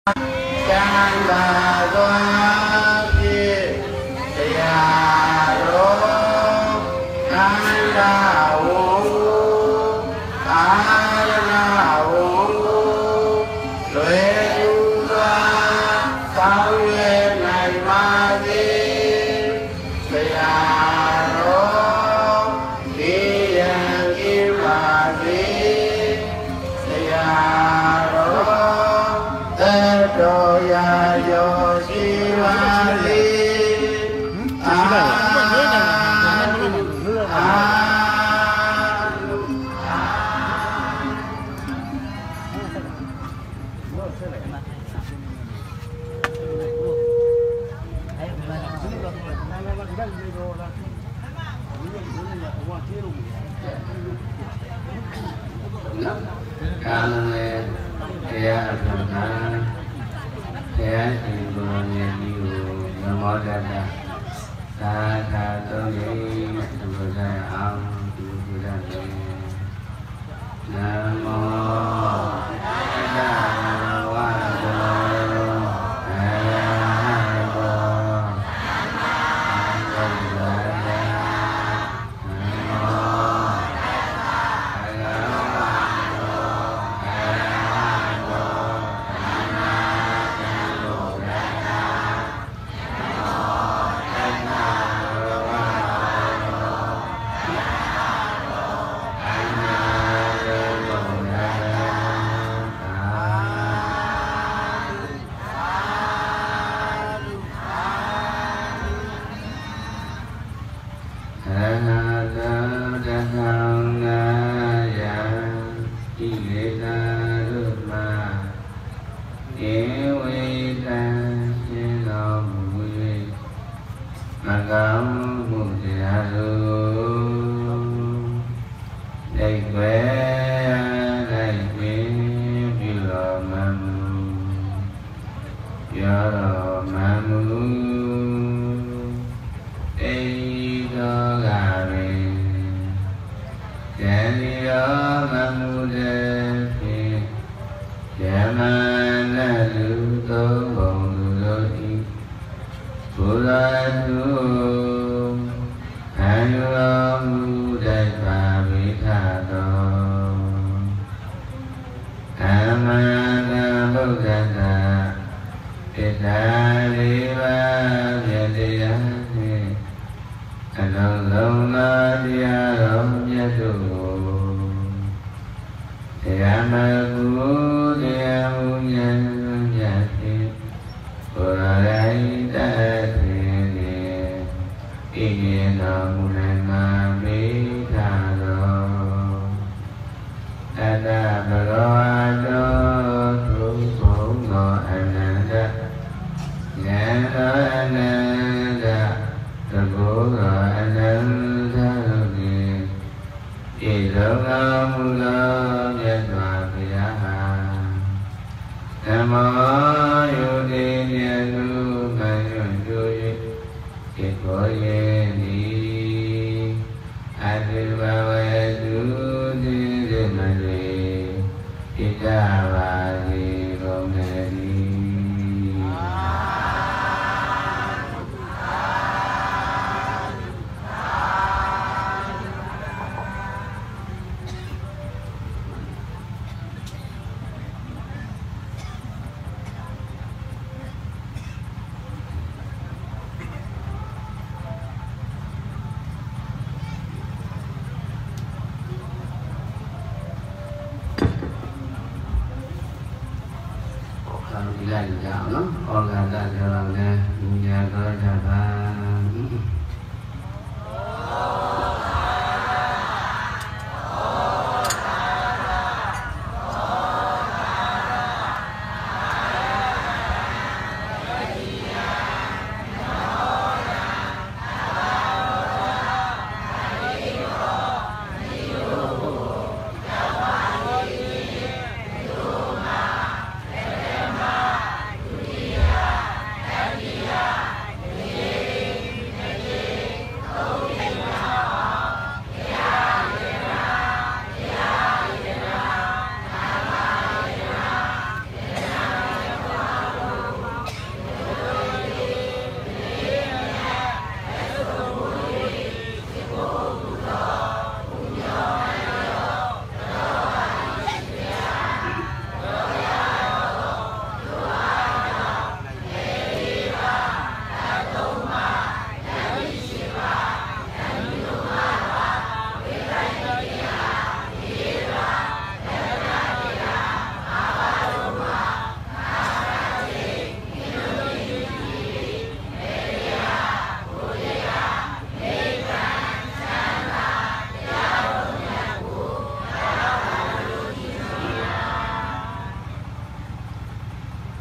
Chan là doa chi ya ro ai ra u luyện sao duyên ngày mai đi ya ro đi kim mà đi ya ro tê đồ ya yo chi ma đi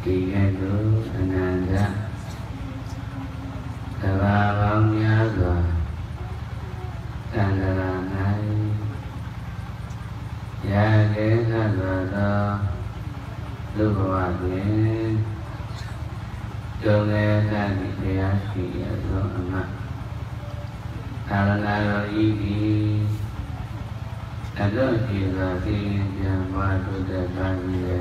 ဒီကဲ့သို့အနန္တသဘာဝများစွာတန်တရာ၌ရာကေသသောလူဘဝတွင်ကြုံရတဲ့တရားရှိရသောအမတ်သာရဏရောဤသည်အတော့ရှိစွာသိဉာဏ်ပွားထုတ်တဲ့ပါဠိရဲ့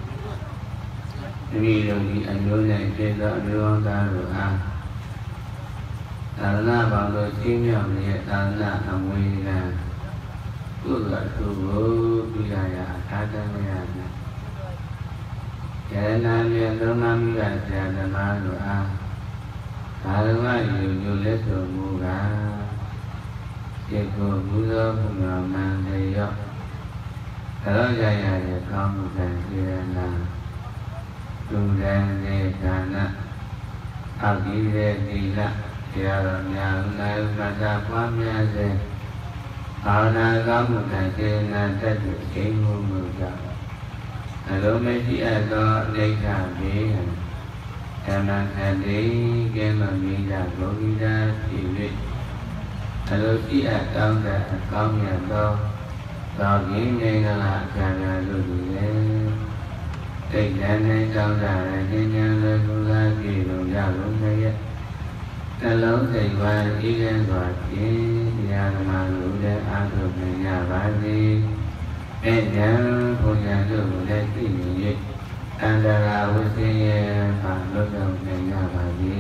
ဒီလိုဒီအမျိုးနဲ့ကျေသောအမျိုးသားတို့အားသာရဏဘောင်တို့ရှင်းမြောက်နေတဲ့သာရဏအမွေကကုသသူကိုပြရရာအာတမယနဲ့ယရနာမြေသုံးနာမိကဆရာသမားတို့အားဘာဝယူယူလက်တော်မူကားဒီကိုဘုရားဘုရားမန္တရောသောကြရရဲ့ကောင်းမှုကံစေနာသူရန်စေဒါနအဘိဓေတိလတရားတော်များလည်းမသာပွားများစေအာနာကောင်းမှုကံစေနာတတ်သူအင်းမှုမူကြောင့်အလုံးမရှိအပ်သောအိဋ္ဌဘေးဟံဓမ္မခတိကဲမမီတာဂောဂိတာဖြစ်၍အလိုရှိအပ်ကောင်းတဲ့အကောင်းမြတ်သောသောကင်းနေကလာအခါရလို့ဒီလေတိတ်တန်းနဲ့ကြောင်းတာနဲ့ဉာဏ်လည်းကုသကြည့်လို့ရလို့လည်းရဲ့နှလုံးစိတ်ဝါဤကဲစွာဖြင့်တရားဓမ္မလို့လည်းအားထုတ်နိုင်ကြပါစေ။အဲဉာဏ်ဘုရားတို့ကိုလည်းသိမြင်၍အန္တရာဝိသေယမှာလွတ်မြောက်နိုင်ကြပါစေ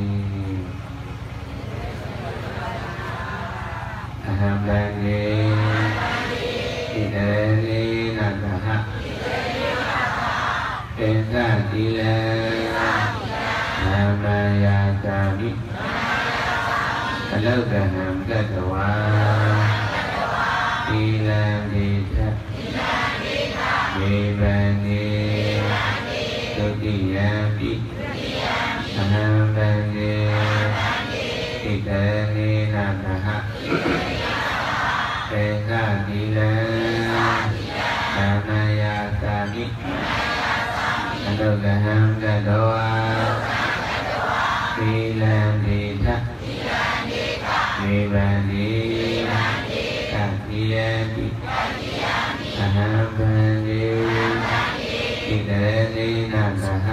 ။အဟံဗန္တိဣတရေနတဟပေသတိလေသမ္မာယာတာမိအလုကဟံတတဝါသီလံဒေသမေဗန္တိသုတိယံပိအဟံဗန္တိဣတရေနတဟပေသတိလေသမ္မာယာတာမိအလုကဟံတတဝါသီလံဒေသမေဗန္တိသတိယံပိအဟံဗန္တိဣတရေနတဟ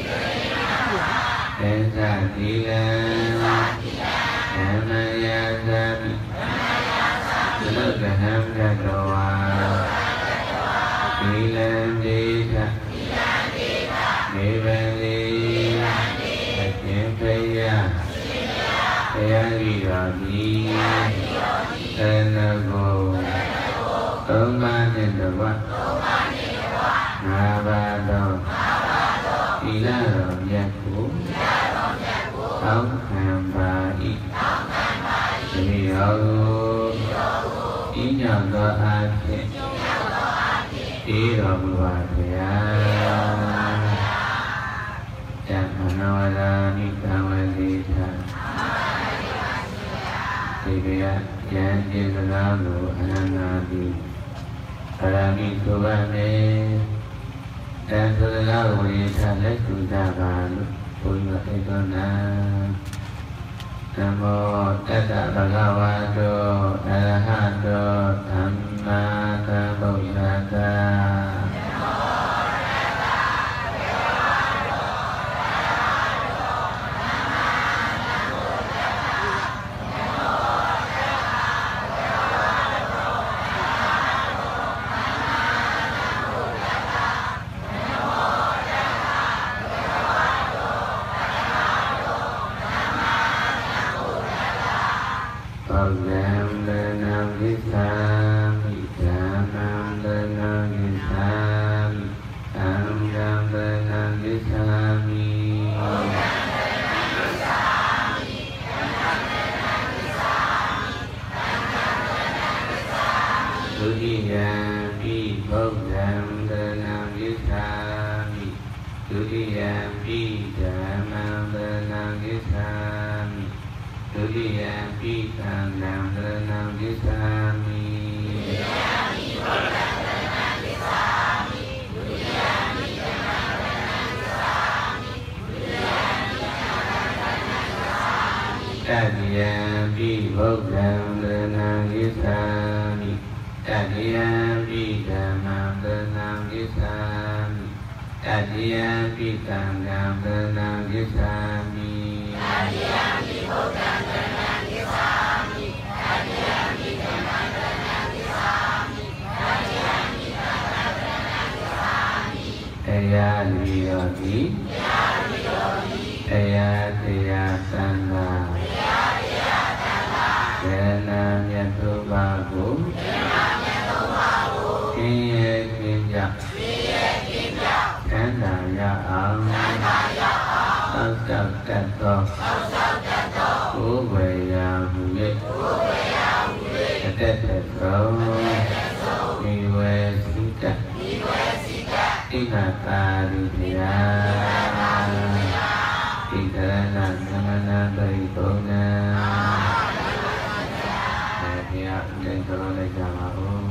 ပေသတိလေသမ္မာယာတာမိအလုကဟံတတဝါသီလံဒေသမေဗန္တိအရှင်ဘုရားတရားဤတော်သည်သနကိုသုံးပါးနှင့်တကွငါးပါးသောသီလတော်မြတ်ကိုတောင်းခံပါ၏ဒီရောကိုဤညောသောအားဖြင့်ဤတော်မူပါဗျာယမနောရာနိသဝတိသာဒီကရယံကျေစကားကိုအနန္နာတိပရမိသုဘမေတန်သုစကားကိုရထလက်သူကြပါလို့ဘုရားဧကောနာနမောတတ္တဗဂဝါတောအရဟတောသမ္မာသမ္ဗုဒ္ဓတ္တတိယံပိဗုဒ္ဓံသရဏံဂစ္ဆာမိတတိယံပိဓမ္မံသရဏံဂစ္ဆာမိတတိယံပိသံဃံသရဏံဂစ္ဆာမိတတိယံပိဗုဒ္ဓံသရဏံဂစ္ဆာမိတတိယံပိဓမ္မံသရဏံဂစ္ဆာမိတတိယံပိသံဃံသရဏံဂစ္ဆာမိတရားလူရောတိတရားလူရောတိတရားတရားသံဃာတရားတရားသံဃာဉာဏ်မြတ်သောပါကိုဉာဏ်မြတ်သောပါကိုသင်ရဲ့သင်ကြသင်ရဲ့သင်ကြသံဃာရအောင်သံဃာရအောင်သောက်တတ်သောကိုယ်ဝေရာမူ၍ကိုယ်ဝေရာမူ၍တတ်တဲ့သောမိဝေစိတမိဝေစိတဣဟတာရိယဣဒရဏသမဏပရိပုဏ္ဏဘုရားဥဒိတော်လိုက်ကြပါဦး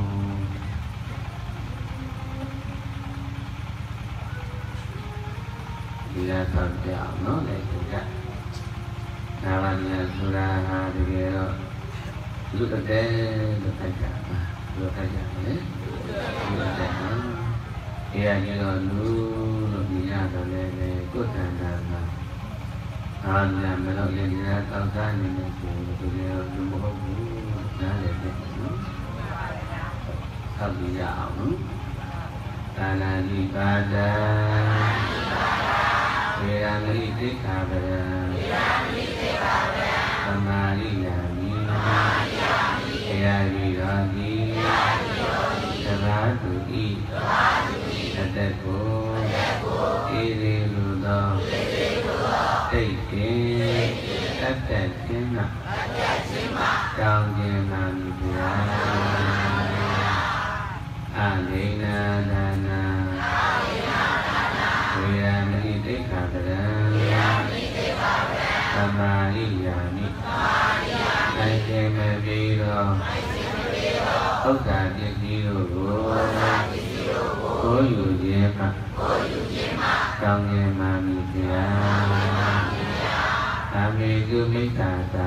ဒီလားဆောက်ကြအောင်နော်လိုက်ကြနာမည်ဆိုတာဟာတကယ်တော့လူတတဲ့လို့ခိုက်ကြပါလူခိုက်ကြတယ်လူတဲ့နော်ဒီအရင်တော့လူလို့ပြရတော့လေကိုယ်တန်တာကအာညာမလို့လည်းဒီလားတောက်စားနေနေဆိုတော့ဒီလိုလူမဟုတ်ဘူးနားလည်းတဲ့နော်ဆောက်ကြရအောင်နော်သာနာတိပါဒံဝေရမဏိတိခာပရံဝေရမဏိတိခာပရံသမာရိယာမိသမာရိယာမိတရားရိရောတိတရားရိရောတိသဘာတုဣသဘာတုဣတတကိုဣရိလူသောဣရိလူသောတိတ်တင်တတ်တတ်ခြင်းမှတောင်းခြင်းမှမိဘုရားအာလိနာနာနာဝေရမဏိတိခာပရံသမာရိယာမိနိုင်ခြင်းမပြေသောဥစ္စာပစ္စည်းတို့ကိုယူခြင်းမှတောင်းခြင်းမှမိဘုရားအမေတုမိစ္ဆာသာ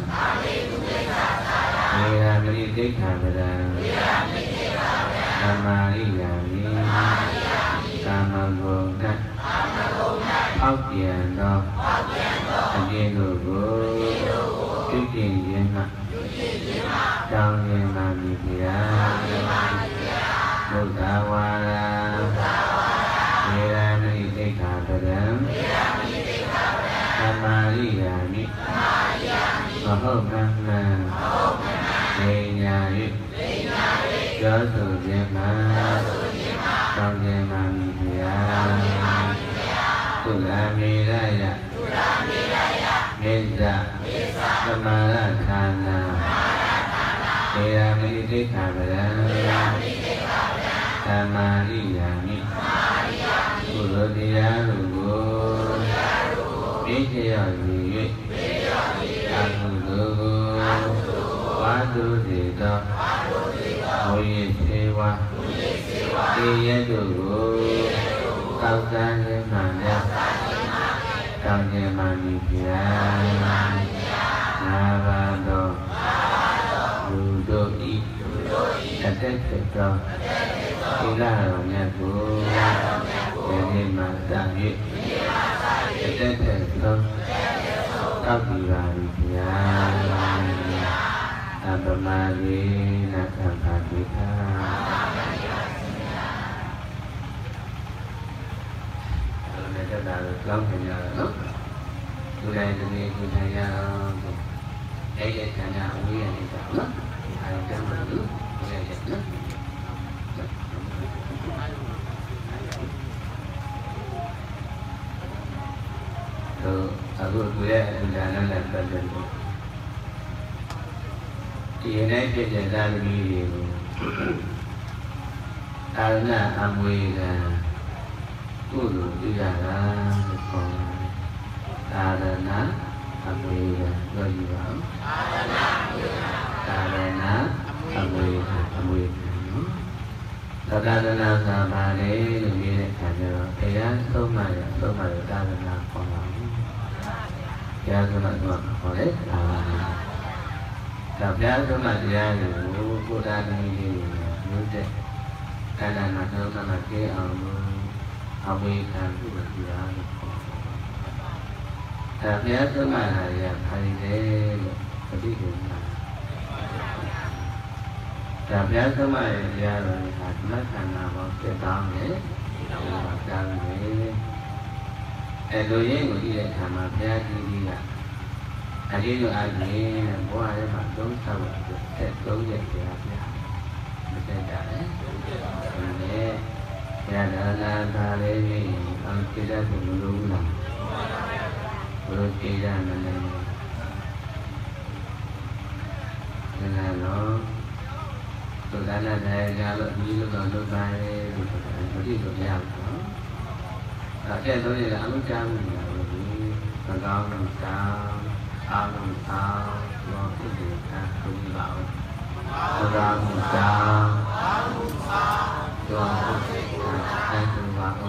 ဝေရမဏိတိခာပရံသမာရိယာမိကာမဂုဏ်အောက်ပြန်သောအကျဉ်တို့ကိုပြုကျင့်ခြင်းမှတောင်းခြင်းမှမိဘုရားဘုရားဝါဒဝေရမဏိတိခာပရံသမာရိယာမိမဟုတ်မှန်မှန်ဉာဏ်ညာ၍ပြောဆိုခြင်းမှတောင်းခြင်းမှမိဘုရားသုလာမေရယမေဇ္ဇသမာရဌာနာဝေရမဏိတိခာပရံသမာရိယာမိကုသိုလ်တရားတို့ကိုပြည့်စုံရစေ၍အကုသိုလ်ကိုဝါဒုစေသောဝိသေဝတေယတို့ကိုတောက်စားခြင်းမှလည်းတောင်းခြင်းမှမိဘုရားနာဘာတော်လူတို့ဤအတက်တက်သောသီလတော်မြတ်ကိုဒီနေ့မှစ၍အတက်တက်သောတောက်ပြီးပါပြီဘုရားအပမရေနသဗ္ဗတိသာတက်တာတော့ကြောင်းခင်ရတာနော်လူတိုင်းဒီနေ့ကိုထိုင်ရအောင်အဲ့ဒီဌာနအဝေးရနေတာနော်အဲ့ဒါမှမဟုတ်ဘူးအဲ့ဒါနော်တော့အခုသူရဲ့အန္တရာယ်နဲ့ပတ်သက်လို့ဒီနေ့ပြည့်တဲ့သာသမီတွေကိုအာရဏအမွေကကုသိုလ်ပြုရတာခေါ်သာရဏအမွေကပြောကြည့်ပါဦးသာရဏအမွေကအမွေနော်သက္ကသနာသာပါလေလို့ပြောတဲ့အခါကျတော့ဘုရားသုံးမှရသာရဏခေါ်ပါဘူးဘရားဆုံးမတော့ဟောလေဒါဘုရားဆုံးမတရားတွေကိုကိုယ်တိုင်လေးမျိုးတဲ့ကာလနာတော့ကမှကျဲအောင်လို့အဝေခံပြုလို့တရားလို့ခေါ်ဒါဘုရားဆုံးမလာရခိုင်တယ်လို့ပฏิကူမှာဒါဘုရားဆုံးမရတရားတော်ဟာဓမ္မခန္ဓာပေါ်ပြတ်တောင်းတယ်ဒါကြောင့်လေလူရင်းကိုကြည့်တဲ့အခါမှာဘုရားကြီးကအဒီလိုအပြင်ဘဝထဲမှာသုံးဆောက်တဲ့3ရက်ကြာပြမတက်ကြတယ်။ဒါနဲ့ဘုရားဒါနာပါလေးကြီးအောင်ကြည့်တတ်ဖို့မလိုဘူးလား။ဘုရားကြည့်ရမယ်လေ။ဒါကတော့သုဒ္ဓနာတရားကြလို့ဒီလိုတော့လုပ်ပါလေလို့ဆိုတာမသိလို့မရဘူးနော်။အဲ့တော့လည်းအမှုကြားမှုနေတာလို့ဒီမကောင်းလို့တောင်းအာရုံသားဘောဖြစ်နေတာသူ့လောက်အာရုံသားအာရုံသားဘောဖြစ်နေတာသူ့လောက်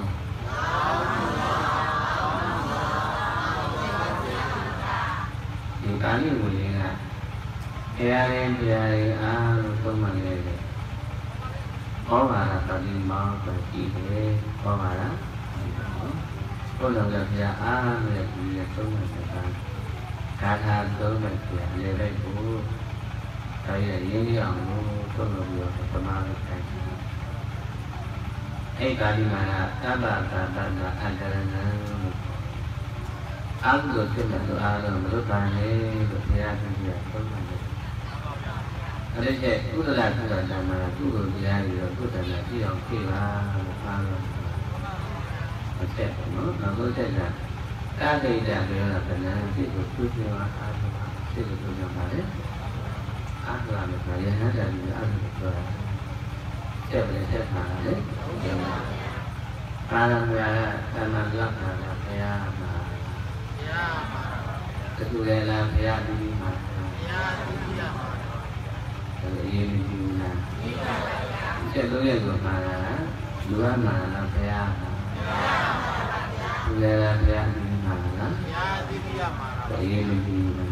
ဒီကာလိဝိရကတရားရင်အားလို့သုံးမှလည်းတယ်ဩဘာရပတိမောပဲကြည့်တယ်ဩဘာရဘုရားကဘုရားအားနဲ့ဒီသုံးမှနေတာကာထာသုံးမဲ့ပြန်လေလိုက်ကိုဒါရရင်းရအောင်လို့သုံးလို့ပြီးတော့သမားနဲ့ဆိုင်အဲ့ကာဒီမာသဗ္ဗကာတနာအန္တရဏံအာဟုဖြစ်မဲ့လို့အားလုံးမလွတ်ပါနဲ့လို့ဘုရားရှင်ကသုံးပါတယ်အဲ့ဒီကျဥဒ္ဒရာကုသနာမှာကုသိုလ်တရားပြီးတော့ကုသနာပြည့်အောင်ဖြည့်ပါလို့အားလုံးမဆက်ဘူးနော်နောက်ဆုံးချက်ကကာဒိတပြောတာကလည်းစိတ်ကိုသူ့ပြောအားထုတ်ပါစိတ်ကိုသူ့ပြောပါလေအားထုတ်ရမယ်ဆိုရင်ဟန်တယ်အားထုတ်ပြောတာဆက်ပြီးဆက်ပါလေပြောပါအာရမယာသမ္မာလက္ခဏာဘုရားမှာတူလည်းလားဘုရားဒီမှာဘုရားဒီမှာအေးမကြည့်လားဆက်လို့ရဆိုမှာလားလူကမှာလားဘုရားမှာတူလည်းလားဘုရားဒီမှာလားဘုရားဒီမှာအေးမကြည့်လား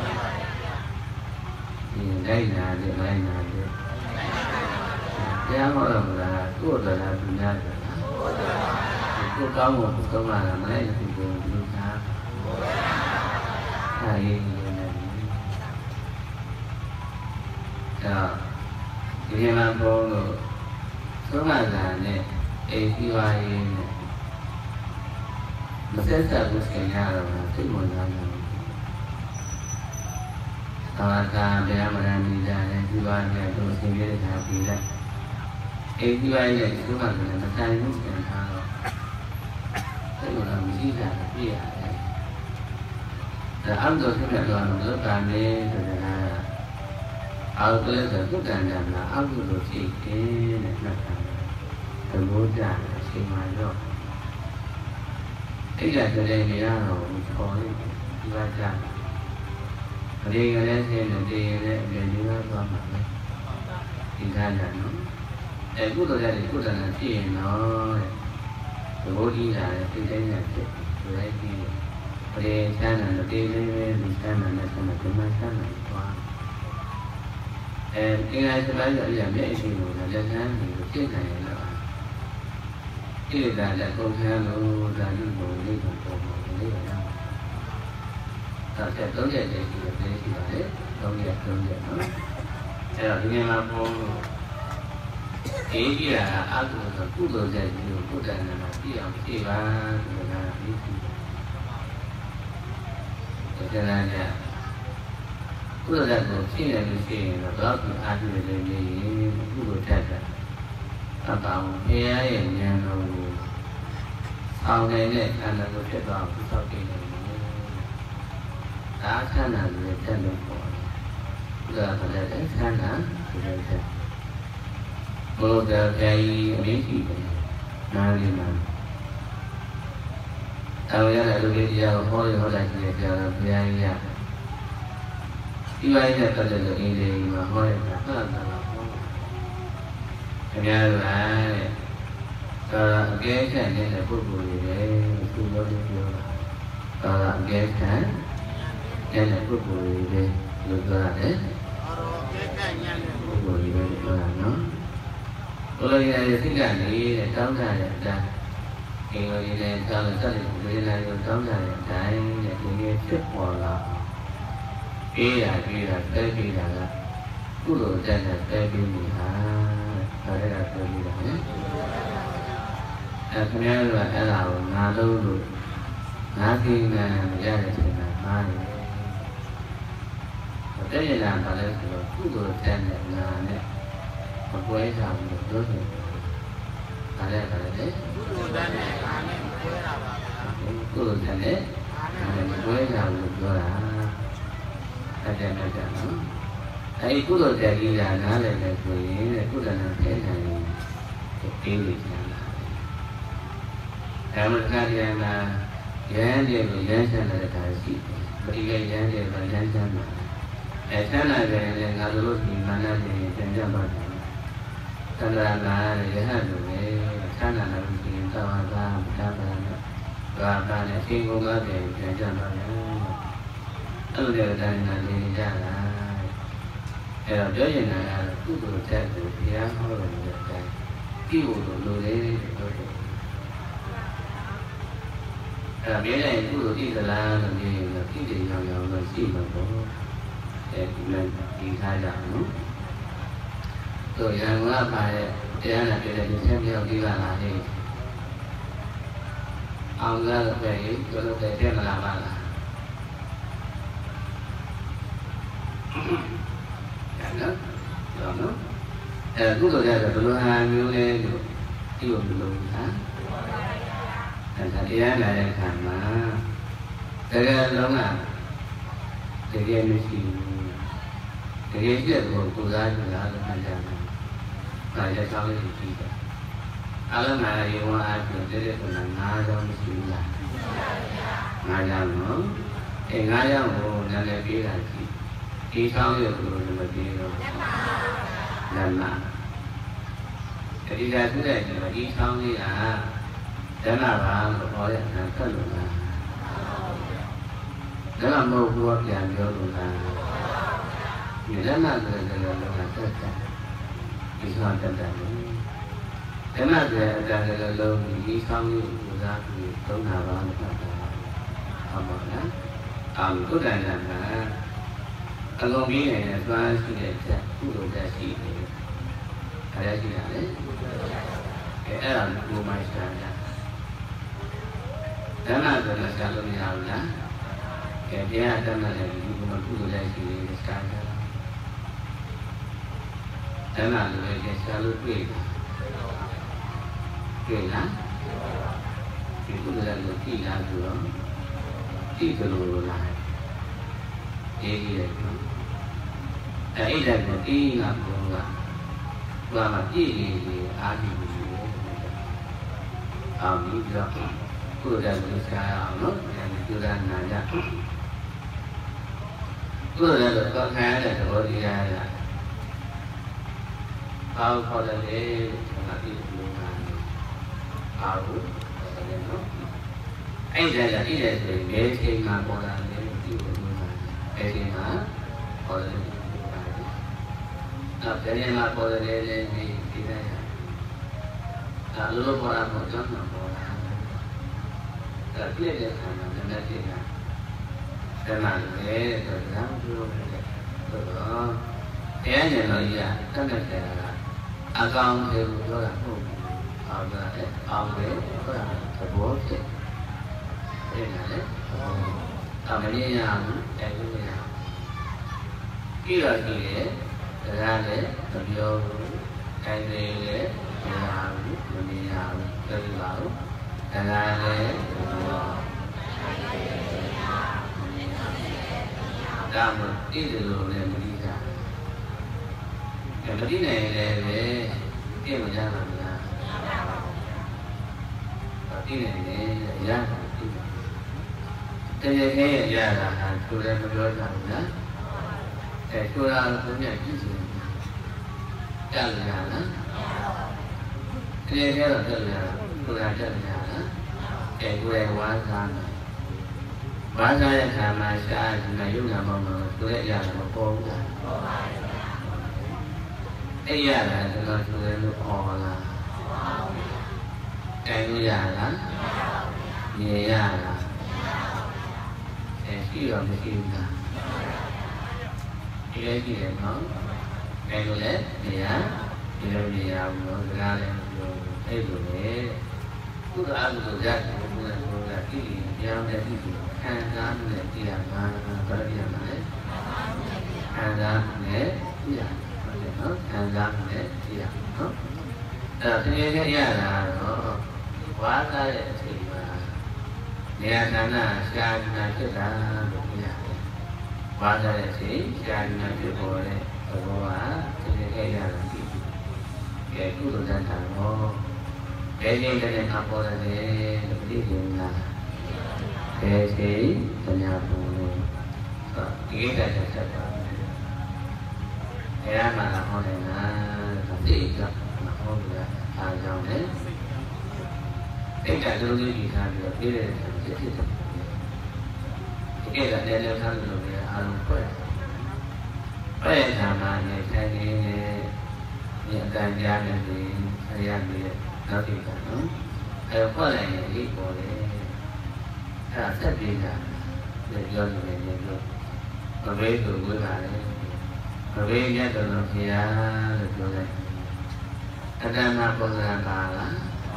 ဒီလိုက်နာတယ်ဘုရားဟောတော်မူတာကိုယ်တော်လားသူများတယ်ကိုယ်ကောင်းဖို့သုံးလာတာမလိုက်ဘူးကိုလူသားအဲဒီမှာပေါ်လို့သုံးလာတာနဲ့အိမ်ပြီးသွားရင်မဆက်ဆက်ဘူးဆင်ရတော့သိမှန်းတယ်သာသာဘုရားမရဏိတာနဲ့ပြီးသွားတဲ့တို့ဆင်ရတဲ့ခါပြီးလိုက်အိမ်ပြီးသွားရင်သုံးလာတယ်မဆိုင်ဘူးဆင်ထားတော့အဲ့လိုတော့မရှိတာပြည့်ရတယ်ဒါအမှန်ဆိုတဲ့တော့လောကနဲ့ဆိုတာအောက်လည်းဆိုသုတ္တန်ကနာအကုသိုလ်ရှိတယ်တဲ့မှတ်ထားတယ်သဘောကျအချိန်မှတော့အဲ့ဒါတည်းနေရတော့ခေါ်လိုက်ဒီကကြအရေကလေးဆင်းနေတည်ရဲ့အရေကြီးသွားမှာလေဒီကကြနော်အဲ့ကုသိုလ်ရတယ်ကုသနာဖြစ်ရင်တော့သဘောကြီးတာသိတိုင်းနဲ့ဖြစ်ဆိုလိုက်ပြီးပရိသန္တာတည်လေးပဲဒီသန္တာနဲ့ဆက်မှာဓမ္မသန္တာသွားအင်္ဂါစပိုင်းဆိုအရာမျက်အရှိကိုလက်ခံပြီးသိနိုင်ရတော့ဣဒ္ဓလက်ကုန်ခံလို့ဒါလူကိုလေးကိုပေါ်ပေါ်လေးပါတော့ဒါဆက်3ရက်တည်းရှိတယ်ရှိပါလေ3ရက်နော်အဲ့တော့ဒီနေ့မှာပေါ်လို့အေးကြီးတာအကုသိုလ်ကုသိုလ်တဲ့ဒီကိုကုသနာမှာပြည့်အောင်ဖြည့်ပါဆိုတာဒီဒါကလည်းကုသိုလ်တဲ့ကိုဖြည့်နေလို့ရှိရင်တော့ဘယ်လိုအားဖြည့်လဲနေကုသိုလ်တတ်တာအတောင်ဘုရားရဲ့ဉာဏ်တော်ကိုအောင်နေတဲ့ခန္ဓာကိုဖြစ်သွားအောင်စောင့်ကြည့်နေတယ်ဒါခန္ဓာကိုတက်လို့ပေါ်တယ်ဒါကလည်းခန္ဓာကိုတက်ဘုရားဘုရားကြီးအမြင့်ကြီးတယ်နားလည်မှာအောင်ရတဲ့လူတွေတရားကိုဟောရဟောလိုက်ကြည့်ကြတော့ဘုရားကြီးကဒီပိုင်းနဲ့ပတ်သက်လို့အင်းလေးမှာဟောရတာဟုတ်တယ်ခင်ဗျားတို့အားတဲ့ဒါအကဲခံနေတဲ့ပုဂ္ဂိုလ်တွေပဲသူတို့ပြောတာဒါအကဲခံအဲ့ဒါပုဂ္ဂိုလ်တွေပဲလို့ပြောရတယ်ပုဂ္ဂိုလ်တွေပဲပြောတာနော်ဘုရားရဲ့စိတ်ကနေတောင်းတတဲ့အတိုင်းအင်္ဂလိပ်နဲ့တောင်းတဲ့ဒီလိုမျိုးတောင်းတတဲ့အတိုင်းနဲ့ဒီနေ့ဖြစ်ပေါ်လာအေးရပြေးတာတဲပြေးတာကကုသိုလ်တဲ့တဲပြေးနေတာဒါလည်းပြောပြီးတာနော်ခင်ဗျားတို့ကအဲ့ဒါကိုငါတို့လို့ငါကိန်းနဲ့ရတဲ့ချိန်မှာမှားတယ်။တဲ့ရတာကလည်းဆိုတော့ကုသိုလ်တဲ့နဲ့ငါနဲ့မပွဲကြဘူးလို့ပြောတယ်။ဒါလည်းလေကုသိုလ်တဲ့နဲ့ငါနဲ့မပွဲတာပါဗျာ။ကုသိုလ်တဲ့နဲ့ငါနဲ့မပွဲကြဘူးလို့ပြောတာ။အဲ့ဒါနဲ့ကြနော်။အဲ့ဒီကုသိုလ်တဲ့ကြီးကနားလည်းဆိုရင်ကုသိုလ်နဲ့ထဲနိုင်ပြေးလို့ရတယ်။ဒါမှမဟုတ်ကြရမှာရဟန်းတွေကိုရဟန်းဆန်းတဲ့ဒါရှိတယ်။ပရိယေရဟန်းတွေကရဟန်းဆန်းတယ်။ဆန်းလာတယ်လည်းငါတို့ဒီမာနတွေပြန်ကြပါတယ်။သန္တာနာရဟန်းတွေပဲဆန်းလာလို့ဒီသာဝကဗဒ္ဒပါနဲ့ဘာပါနဲ့သင်္ကုန်းကားတွေပြန်ကြပါမယ်။အဲ့လိုတဲ့တိုင်းနာနေကြတာ။အဲ့တော့ပြောရင်လည်းကုသိုလ်တက်ကိုဘုရားဟောတယ်တဲ့အတိုင်းပြုလို့လိုလေလို့ပြောတယ်အဲ့ဒါမြဲတယ်ကုသိုလ်ကြည့်သလားလို့မြင်ရင်တော့ကြည့်တယ်ရောင်ရောင်တော့ရှိမှာပေါ့အဲဒီလည်းဒီထားကြအောင်နော်တို့ရံကပါတဲ့တရားနာပြတဲ့ဒီဆက်ပြောက်ပြီးလာတာလေအောင်ကားတော့ပဲတို့တို့တဲ့မလာပါလားနော်ကုသိုလ်ကြတော့ဘယ်လိုဟာမျိုးလဲလို့ဒီလိုမလုပ်ဘူးလားဒါတရားနာတဲ့အခါမှာတကယ်လုံးကတကယ်မရှိဘူးတကယ်ပြည့်ဖို့ကိုယ်စားကြလားလို့မှတ်ကြတယ်။ဒါလည်းဆောင်းလေးကြည့်တယ်။အလုံးနာရေဝအားဖြင့်တည်းတည်းက9ကြောင်းမရှိဘူးလား။9ကြောင်းနော်။9ကြောင်းကိုနာမည်ပေးတာရှိ။ဒီဆောင်းရဲ့ကိုယ်နာမည်ပေးတော့လမ်းမှာဒီကသူတဲ့ဒီဆောင်းလေးကဓမ္မပါလို့ခေါ်တဲ့အခါဆက်လို့လားဓမ္မမဟုတ်ဘူးပြန်ပြောလို့လားဒီဓမ္မဆိုတဲ့လောကဆက်ဆက်ဒီဆောင်တက်တယ်ဓမ္မဆိုတဲ့အတိုင်းလုံးဒီဆောင်ကိုပူဇော်ပြီးသုံးတာပါလို့ပြောတာဟုတ်ပါလားကုဋ္ဌာဏကအလုံးကြီးနေတဲ့သွားရှိတဲ့ချက်ကုသိုလ်တက်ရှိတယ်ဒါလည်းရှိတာလေအဲ့ဒါကိုမှရှာတာဓမ္မဆိုတော့ရှာလို့မရဘူးလား။ဘုရားဓမ္မလည်းဒီကုသိုလ်လည်းရှိနေရှာတာ။ဓမ္မလည်းရှာလို့တွေ့လား။ဒီကုသိုလ်လည်းကြည့်လားဆိုတော့ကြည့်ကြလို့လား။အေးကြီးတယ်နော်။အဲ့ဒါကိုအေးငါကောဘာမှကြည့်နေအားကြည့်နေတယ်။အောင်ပြီးတော့ကုသိုလ်လည်းရှာအောင်နော်ဒီကုသိုလ်နာကြကုသိုလ်လည်းတော့ခံရတဲ့သဘောတရားရအောက်ခေါ်တယ်လေငါဒီလိုငါအောက်ခေါ်တယ်နော်အဲ့ဒါကြည့်တယ်ဆိုရင်ဘယ်ချိန်မှာပေါ်လာလဲဒီလိုမျိုးအဲ့ဒီမှာခေါ်တယ်နောက်ပြန်လာပေါ်တယ်လေဒီတိုင်းဒါလိုပေါ်လာတော့ကျွန်တော်ပေါ်လာဒါပြည့်တဲ့ခါမှာနည်းနည်းပြည့်တာဓမ္မလည်းဆိုတော့ပြောတယ်ဆိုတော့တရားဉာဏ်တော်ကြီးကတတ်တဲ့ကအကောင်တွေပြောတာဟုတ်အောင်တယ်အောင်တယ်ဆိုတာသဘောတည်းအဲ့ဒါလေအမမြင်ရဘူးအဲ့လိုမရပြီးတော့ကြည့်တယ်တရားလည်းမပြောဘူးအဲ့ဒီလည်းမရဘူးမမြင်ရဘူးပြောပြပါဦးတရားလည်းဒါမှတိတယ်လို့လည်းမသိတာမသိနိုင်လည်းပဲသိမကြပါဘူးလားသိနိုင်တယ်ရတာသိတယ်တကယ်ခဲရတာဟာသူလည်းမပြောကြဘူးလားဆိုတာကိုမြတ်ကြည့်စီတက်လာလားတကယ်ခဲတော့တက်လာဆိုတာတက်လာလားကိုယ်ဝါးစားဝ Quá ra là thà mà xa thì này lúc nào mà tôi lại là một cô cũng là cái già là tôi nói tôi lên lúc ồ là cái người già là người già là khi rồi thì khi là khi đấy thì nó cái người đấy thì á thì đâu thì nào nó ra lên rồi thấy rồi đấy cứ là ăn rồi ra thì cũng là cái gì nhau đây cái gì ăn ra này thì làm mà có gì làm đấy ăn ra để thì làm nó ăn ra để thì làm nó thế cái là nó quá cái thì mà nghe là xa là cái đã được nhà quá ra thì xa là cái bộ này ở bộ á thì cái là cái cũng được thành thằng nó cái gì cái này học bộ là để đi đường là cái gì cái nhà bộ cái cái là sẽ cái mà là họ này là gì đó mà họ là dòng đấy cái cả đôi khi thì làm được cái này là sẽ thiết thực cái là để làm sao được thì ăn khỏe vậy mà ngày thay đi nhận ra gia đình thì thời gian thì nó thì cả nó hay có lại cái của đấy rất gì là để cho người nhận được và với từ với bà đấy và với gia đình nó thì được rồi đấy anh em mà con là bà là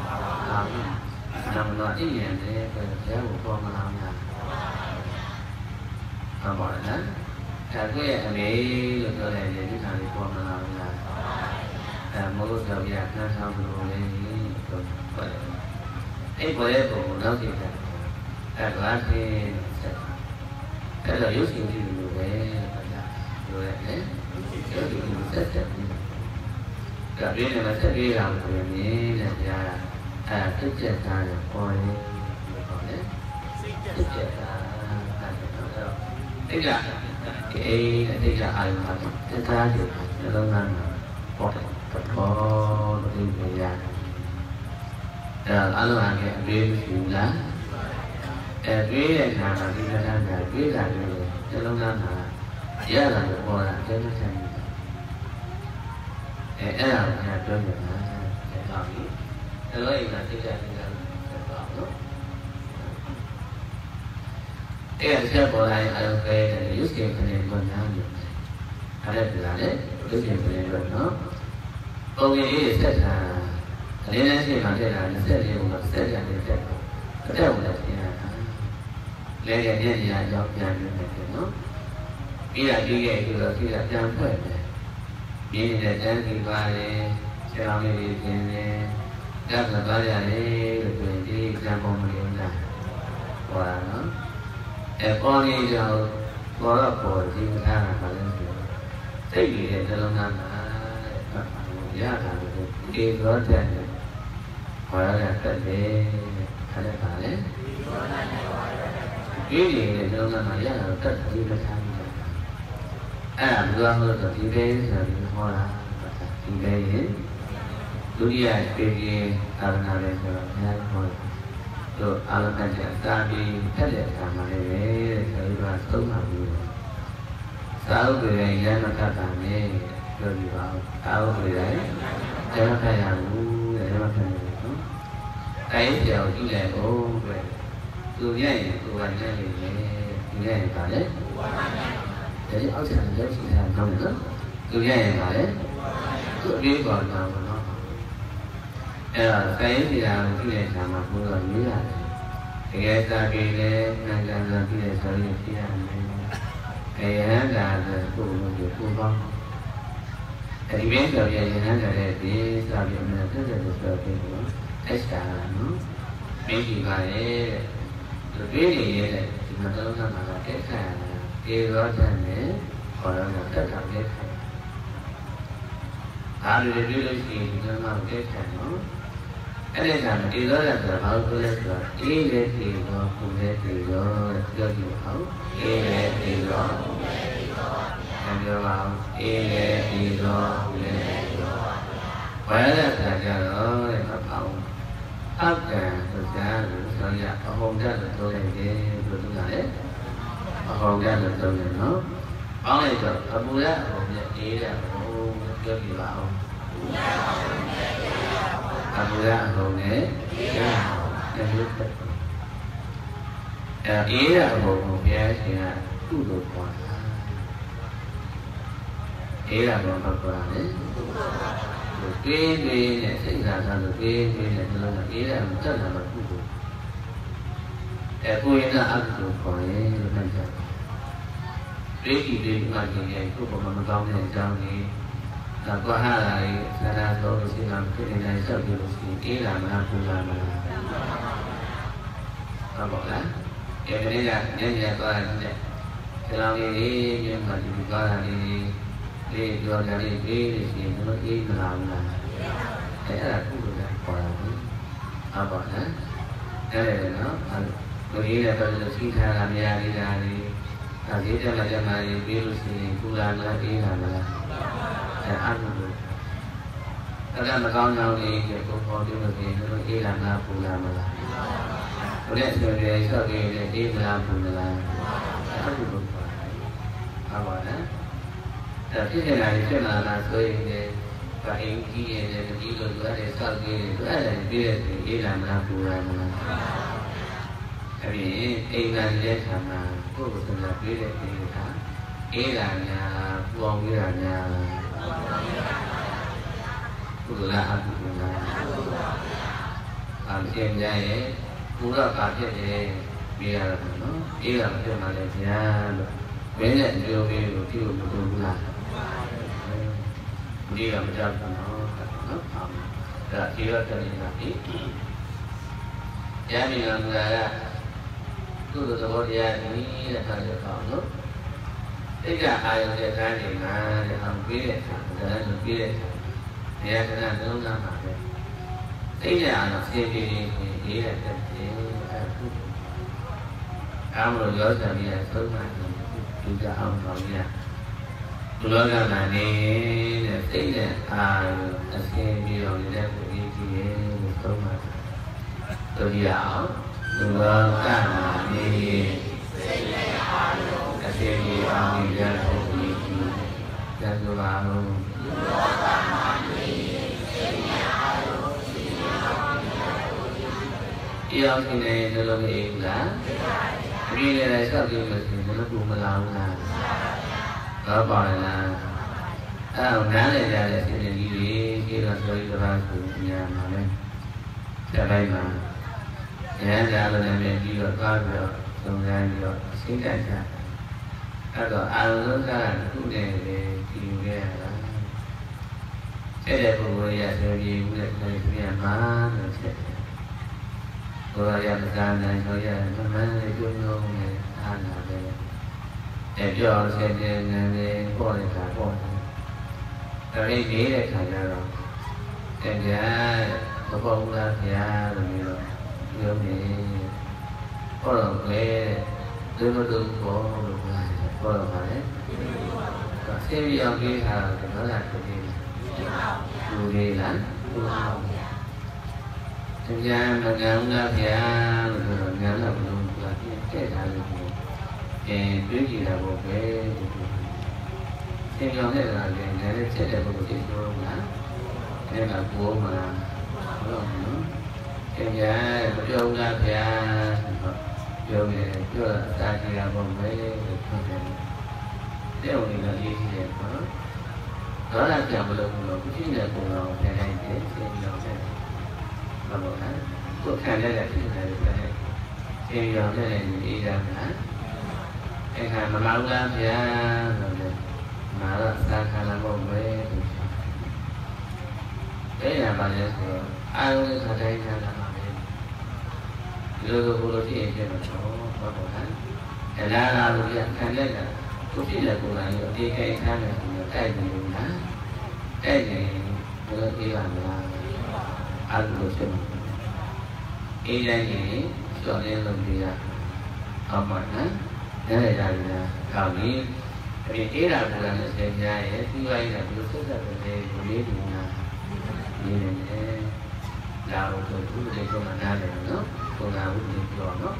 nằm nó ít nhiều thế phải kéo của con mà làm là mà bỏ đó cái anh ấy được rồi này để chúng ta đi con mà làm là mỗi đầu giặc nó xong rồi rồi vậy ấy với của nó thì là có thì cái lời yếu thì rồi đấy rồi đấy cái gì cũng rất rất cả biết là nó sẽ đi làm việcนี้là tức giận ta là coi đấy tức giận ta tức là cái ai mà cái ta thì nó là có đi về nhà anh là cái viên chịu lá cái này là đi ra là cái là cái lâu năm là chỉ là một con là cái nó thành cái là nhà tôi được cái đó cái đó là cái cái là bộ này ở cái là giúp cho cái này còn nào được ở đây là đấy giúp cho cái này còn nó ông ấy sẽ là cái này thì mà sẽ là sẽ là sẽ là cái là lấy cái này là cho nhà mình nó khi là đi về thì là khi là trang khỏe này đi là trang thì ba này sẽ làm cái gì này các là ba là đấy rồi đi trang công mình là và nó con đi giờ có là của thì người ta là phải lên thế gì để cho nó làm giá là cái đó trên gọi là cái để hay là phải đấy cái gì để cho nó làm giá là tất cả đi ra sang vừa hơn rồi thì đây là hoa thì đây dunia cái karena đây là hoa rồi alam này ta đi tất cả mà này rồi là sống hàng người sao người này ra nó ta làm này rồi đi vào sao người đấy cho nó thay hàng để nó thay hàng cái điều như này ô về tôi nhảy tôi làm cái này như này phải đấy đấy áo sàn đấy chỉ là không nữa tôi nhảy phải đấy tôi biết còn nào mà nó cái thì là cái này là mà mọi người nghĩ là cái ta cái này là cái này sở hữu cái này cái là của người phụ con thì biết rồi vậy là để sao để mình rất là được rồi thì nó extra nó biết gì vậy rồi biết gì vậy thì mình đâu có mà cái kia đó để gọi là tất cả cái đi thì nó làm cái nó cái này là cái đó là từ hậu tôi lên rồi ý lên thì nó cùng lên thì nó do nhiều hậu ý lên thì nó làm cho vào ý lên thì nó khỏe là cho nó phát hậu အောက်ကံဆိုကြားလို့ဆိုရအဟောင်းကြလို့ပြောလိုက်တယ်လို့သူကလည်းအဟောင်းကြလို့ပြောတယ်နော်အောင်းလိုက်တော့အပူရအဟောင်းနဲ့အေးရဟိုပြောပြပါအောင်အပူရအဟောင်းနဲ့အေးရလို့ပြောအေးရအဟောင်းကိုဘုရားရှင်ကကုသိုလ်ခေါ်တာအေးရတော့ဘာခေါ်တာလဲပြေးပြေးနဲ့စိတ်ဓာတ်ဆိုပြေးပြေးနဲ့ဒီလိုအေးရမတက်လာတော့ကုသိုလ်ကိုယ်ရင်ကအကုသိုလ်ခေါ်ရင်လို့မှတ်ကြပြေးကြည့်ပြေးမှကြည့်ရင်ကိုယ်ပေါ်မှာမကောင်းတဲ့အကြောင်းကြီးဒါကွာဟာလာရေးသဒ္ဒါတော်လို့ရှိတာဖြစ်နေတယ်ဆောက်ကြည့်လို့ရှိရင်အေးလာမလားပူလာမလားဟုတ်ပါလားဒီနေ့ကညညသွားတယ်ဒီလောင်လေးမြင်မှဒီသွားတာလေးပြောကြလေးပြေးလို့ရှိရင်တို့အေးမလာဘူးလားအဲ့ဒါကုသိုလ်ကခေါ်တာဘူးဟုတ်ပါလားအဲ့ဒါနော်လူကြီးလည်းတော်တော်စီးထားတာများလေးတာလေးဒါလေးတက်လာကြမှာပြေးလို့ရှိရင်ပူလာမလားအေးလာမလားအဲ့အကုသိုလ်အဲ့ဒါမကောင်းကြောင်းလေးကိုပေါ်ပြလို့ရှိရင်တို့အေးလာမလားပူလာမလားဘုရားဆိုတဲ့ဆောက်ကြည့်တဲ့အေးမလားပူမလားအကုသိုလ်ခေါ်တာဟုတ်ပါလားအဲ့ဖြစ်နေတာဖြစ်လာတာဆိုရင်လည်းဗအိမ်ကြီးရဲ့ဒီလိုလိုရတဲ့ဆောက်ကြည့်တဲ့အဲ့ဒါပြည့်တဲ့အေးလာမလားပူလာမလားအဲ့ဒီအိမ်လာတဲ့ခါမှာကိုယ်ကိုယ်ကပြည့်တဲ့အေးကအေးလာညာပူအောင်ပြတာညာကုသိုလ်လားအကုသိုလ်လားအပြင်ကြရဲ့ပူတော့ပါဖြစ်တယ်ပြရတာနော်အေးလာမဖြစ်မှလည်းဗျာလို့ဘယ်နဲ့ကြိုးပြီးလို့ဒီလိုမလုပ်ဘူးလားဒီကမကြောက်ဘူးနော်ဒါဒီတော့တည်းနေတာဒီဉာဏ်ဉာဏ်ကကုသိုလ်သဘောတရားကြီးတဲ့ခါကျတော့နော်သိက္ခာအာရုံတဲ့ခါနေမှာတဲ့အောင်ပြီးတဲ့ခါဒါလည်းပြီးတဲ့ခါနေရာကဏ္ဍသုံးနာမှာပဲသိက္ခာတော့ဖြည်းဖြည်းရေးတဲ့တက်တယ်အဲကုသိုလ်အားမလို့ရောစံပြီးတဲ့သုံးနာဒီကအောင်ပါဗျာဘုလောကမှာနေတဲ့သိတဲ့အာရုံအစင်းပြီးတော့နေတဲ့ကိုရေးကြည့်ရဲ့လို့သုံးပါတို့ကြည့်အောင်ဘုလောကမှာနေတဲ့သိတဲ့အာရုံအစင်းပြီးအောင်နေတဲ့ကိုရေးကြည့်ကြဆိုပါဦးဘုလောကမှာနေတဲ့သိတဲ့အာရုံအစင်းပြီးအောင်နေတဲ့ကိုရေးကြည့်တရားရှင်တဲ့လုံးလေးဦးလားဒီလည်းဆောက်ကြည့်လို့ရှိရင်ဘယ်လိုပူမလာဘူးလားတော့ပါလားအဲ့တော့နားလည်ကြတဲ့စိတ်ကြီးတွေဒီတော့ဆိုရတာဆိုညာမှာလဲဆက်လိုက်မှာဉာဏ်ကြားလို့လည်းပြီးတော့သွားပြီးတော့သုံးတိုင်းပြီးတော့စိတ်ကြကြအဲ့တော့အာရုံလုံးကခုနဲ့လေဒီခဲ့ရတာအဲ့တဲ့ပုဂ္ဂိုလ်ရဆိုပြီးဦးတဲ့ကိုယ်ပြန်မှာလို့ဆက်တယ်ကိုယ်ရမစားနိုင်တော့ရမမှန်လေကျုံလုံးနဲ့အားလာတယ်ပြောဆက်တဲ့ငန်းလေးပေါ်နေတာပေါ့ဒါလေးနေတဲ့ခါကျတော့တရားမပေါ်ဘူးလားဗျာလို့ပြောနေပေါ်တော့လေဒီလိုတော့ပေါ်လို့ပေါ်တော့ပါလေဆေးပြီးအောင်ပြေးတာတော့လာတယ်လူလေးလားတရားမကံလားဗျာလို့ပြောတော့ငန်းတော့ဘလို့ပြောတဲ့တာလို့တွေးကြည့်တာပေါ့ပဲသင်ကြောင့်လည်းလာတယ်လည်းဖြစ်တဲ့ဘုရားသိတော်မှာအဲ့ဒါကိုမှဟုတ်တော့နော်သင်ကြမပြောဘူးလားဗျာပြောတယ်ပြောတာကြည့်ရပေါ့ပဲလို့ပြောတယ်တဲ့ဝင်လာရေးကြည့်တယ်နော်ဒါလည်းပြန်မလို့ဘူးလို့ဖြစ်နေတဲ့ပုံတော်ပြန်တိုင်းတယ်သင်ကြောင့်လည်းဟုတ်ပါလားကိုခံရတဲ့ဖြစ်နေတယ်ပဲသင်ကြောင့်လည်းအေးရမှာအဲ့ခါမလာဘူးလားဗျာဆိုတော့ငါတော့သာခါလာဖို့ပဲအဲ့ရပါလေဆိုတော့အာရုံနဲ့ခတိုင်းခါလာပါပဲဒီလိုဘုလိုဖြစ်ရင်ဖြစ်မှာတော့ဟုတ်ပါလားအဲ့ဒါလာလို့ပြခံလိုက်တာကိုဖြစ်တဲ့ကိုယ်ကရောဒီကိစ္စနဲ့ဆိုတော့တိုက်နေလို့လားတိုက်နေဘယ်လိုပြေးရမလားအာရုံလို့ဖြစ်မှာအေးတိုင်းရင်ကျော်နေလို့ပြေးရဟုတ်ပါလားအဲ့ဒါကြတယ်ကောင်းပြီအဲ့ဒီအေးတာကလည်းဆင်ကြားရဲ့ပြီးလိုက်တာဘယ်လိုဆက်ဆက်ပဲဒီလေးဒီနာနေတယ်ဒါကိုသူတွေကမှနားတယ်နော်ပုံစံဥပဒေပြောနော်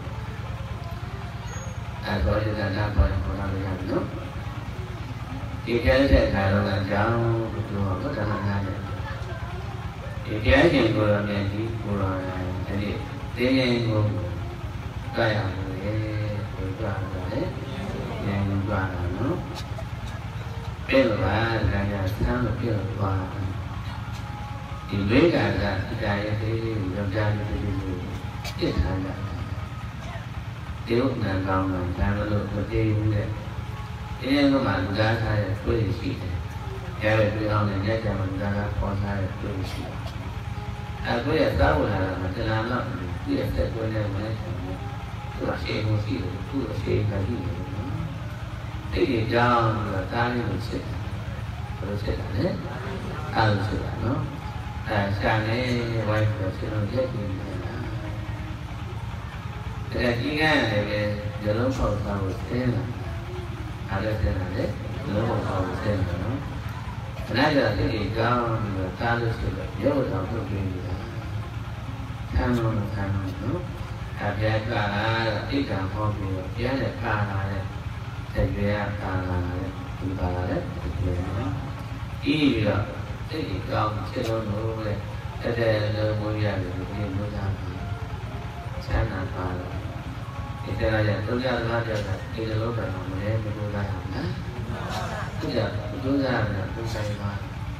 တော့ဒီကနာပေါ်ပေါ်လာလို့ရတယ်နော်ဒီကျဲတဲ့ခါတော့အကြောင်းပြောတော့ဓမ္မနာတယ်ဒီကျဲခြင်းကိုတော့မြင်ကြည့်ကိုတော့ဒီတင်းရင်ကိုကြရအောင်လေကိုကြရတယ်ဉာဏ်ကိုကြတာနော်ပြေတော့ဗာဒါကဆန်းလို့ပြေတော့သွားဒီလေးကတရားရဲ့ဒီယောက်ျားလေးတွေပြစ်ထားတာဒီဥနာကောင်းတော့ဒါလို့မတည်ဘူးတဲ့ဒီနေ့ကမှလူသားထားတဲ့တွေ့ရှိတယ်။ရဲတွေ့အောင်လည်းလက်ကြမှာလူသားကပေါ်ထားတဲ့တွေ့ရှိတယ်။အခုရသားဝင်လာတာတလားတော့သူ့ရဲ့တက်တွဲနေမယ်ဆိုတော့သူကရှေ့ကိုရှိတယ်သူ့ရဲ့ရှေ့ကရှိတယ်နော်။အဲ့ဒီကြောင့်တားလေးကိုစစ်တယ်။ဘယ်လိုစစ်တာလဲ။အားလို့စစ်တာနော်။ရှာနေဝိုင်းပြီးစစ်လို့ရက်ပြီးနေတာ။ဒါကြီးကလည်းပဲဇလုံးပေါက်သားကိုသင်းလာ။အားလည်းသင်းလာတယ်ဇလုံးပေါက်သားကိုသင်းလာနော်။ခဏကြာဒီကောင်းပြီးတားလို့စစ်လို့ရုပ်တော်ထုတ်ပြီးနေတာ။ဆန်းလို့ဆန်းလို့နော်။အပြာကအိတ်ကံဟောပြီးတော့ပြန်တဲ့ကာလာတဲ့တရွေကကာလာတဲ့ဒီကာလာတဲ့ဒီနော်။ပြီးတော့စိတ်ကြီးကောင်းစစ်လို့လို့တဲ့တဲ့လုံးမွေးရတယ်ဒီလိုသားဆန်းတာပါတော့ဒီတရားရဲ့သုညာသားတဲ့ဒီလိုတော့မလဲမလို့လာအောင်နော်သူကဘုရားကသူဆိုင်ပါ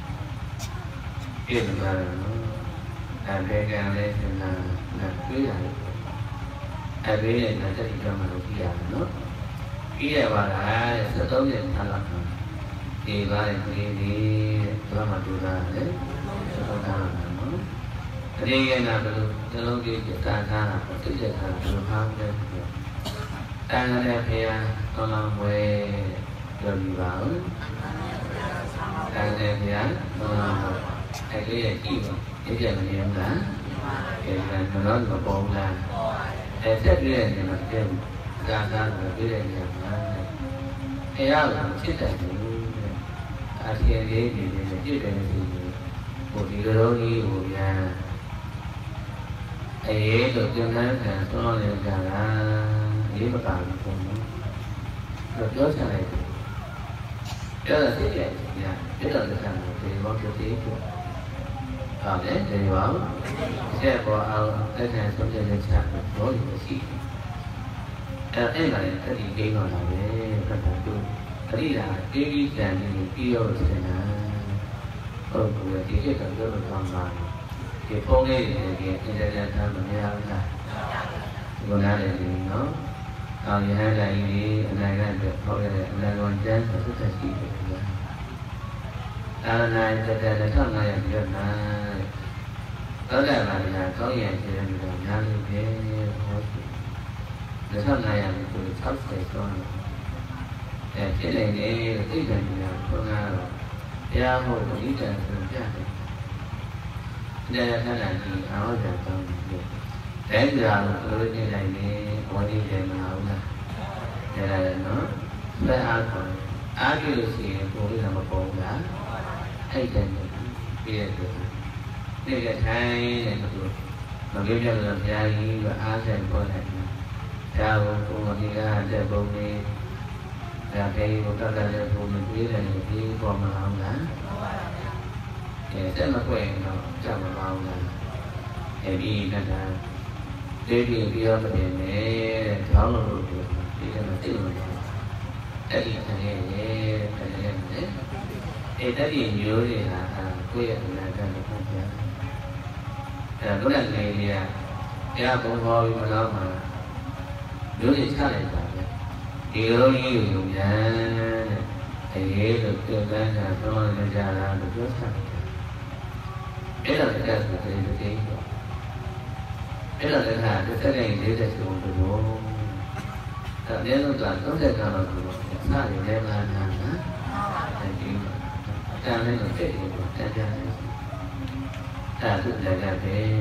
ပြင်ပါတော့နော်ဘေကံလေးကနာတွေးရတယ်အဘေးနဲ့တက်ပြီးတော့မှလို့ပြရတယ်နော်ပြီးရပါလား73ရက်ထားလောက်ဒီပါလေဒီဘာမှဒူတာလေ73ထားလောက်နော်အရင်ကနာဘယ်လိုနှလုံးကြီးတာထားတာတိကျတာဘယ်လိုဟာလဲတန်တဲ့ဖေယတော်တော်ဝဲပြောပြီးပါဦးတန်တဲ့ဖေယတော်တော်အဲ့ဒီရဲ့ကြည့်ပါဒီပြည့်မနေဘူးလားအဲ့ဒါကတော့မပေါ်လားအဲ့ဆက်ပြည့်နေမှာတည်းဒါသားကိုပြည့်တဲ့နေရာမှာအဲ့ရကိုဖြစ်တယ်အထည်လေးနေနေပြည့်တယ်ဆိုဟိုဒီလိုကြီးဟိုပြန်အေးတို့ပြန်လာတယ်တော်တော်လေးကြာတာဒီမပါဘူးပေါ့နော်တော့ပြောချင်တယ်ပြောတာသိတယ်ညာပြောတာလည်းဆန်းတယ်ဒီဘောပြသေးပေါ့ဟုတ်တယ်ဒီဘောဆက်ပေါ်အောင်အဲ့ဒါဆုံးဖြတ်ချက်ချတော့ရရှိအဲ့ဒါလည်းတတိကိန်းတော့လာပဲဖတ်တာတို့တတိကအေးကြီးတန်ပြီးပြီးရောစင်တာဟုတ်ကဲ့ဒီချက်ကတော့တော့ကောင်းပါဒီဖုန်းလေးတွေကအင်တာနက်ထားမရဘူးလားဒီနားလည်းဒီနော်အောင်ရဟန်းတိုင်းကြီးအနိုင်ကတော့ဟောရတဲ့အနိုင်ဝန်ကျမ်းဆိုသက်သက်ရှိတယ်ကွာအာနိုင်တဲ့1500ပြည့်နာသောတာပန်ကကောင်းရည်ခြင်းတွေညာလို့ပဲဟောရှိ1500ကို60ကျော်တယ်ဖြစ်နေတယ်သိတယ်ညာဘုရားတော့တရားဟောပဋိတန်ဆိုပြတယ်တဲ့ခန္ဓာကြီးအောက်ကြတောင်းတယ်အဲ့ဒါကိုလိုနေလိုက်နေဝဏိတယ်မဟုတ်လားအဲ့ဒါလည်းနော်သက်အားကောအားကြည့်လို့ရှိရင်ကိုယ်ကမပေါ်ဘူးလားအဲ့ဒါနဲ့ပြည့်တယ်ဒီကထိုင်တဲ့သူမပြောပြလို့ဘုရားကြီးကအားဆိုင်ပေါ်လိုက်တယ်ဒါကိုကိုယ်ကတဲ့ပုံလေးဒါပေမဲ့တတ်တဲ့ပုံလေးပြည့်တယ်ဒီပေါ်မှာဟုတ်လားတက်မခွင့်တော့ကြောက်မပါဘူးလားအဲဒီကတေးပြီးပြောမနေနဲ့ခေါင်းလို့ဒီကနေ့သိလို့အဲ့ဒီအနေနဲ့အဲ့တတိမျိုးတွေဟာကိုယ့်ရဲ့အနာဂတ်ကိုဖတ်ပြအဲ့တော့လည်းနေရတရားဘုံဟောပြီးမလို့မှာမျိုးတွေချလိုက်တာပဲဒီလိုကြီးကိုယုံပြန်တဲ့အေးလို့ပြောတဲ့ကတော့လည်းကြတာလို့ပြောတာအဲ့ဒါလည်းအဲ့ဒါလည်းအဲ့ဒါလည်းဟာတစ်ဆက်နဲ့40စုံလို့အဲ့ဒီလိုက30ကျော်လို့ဆိုတော့စရည်လည်းမလာတာနော်အဲ့ဒီတန်လည်းတော့ဖြစ်နေတော့တန်ကြတယ်အဲ့ဒါလည်းပဲ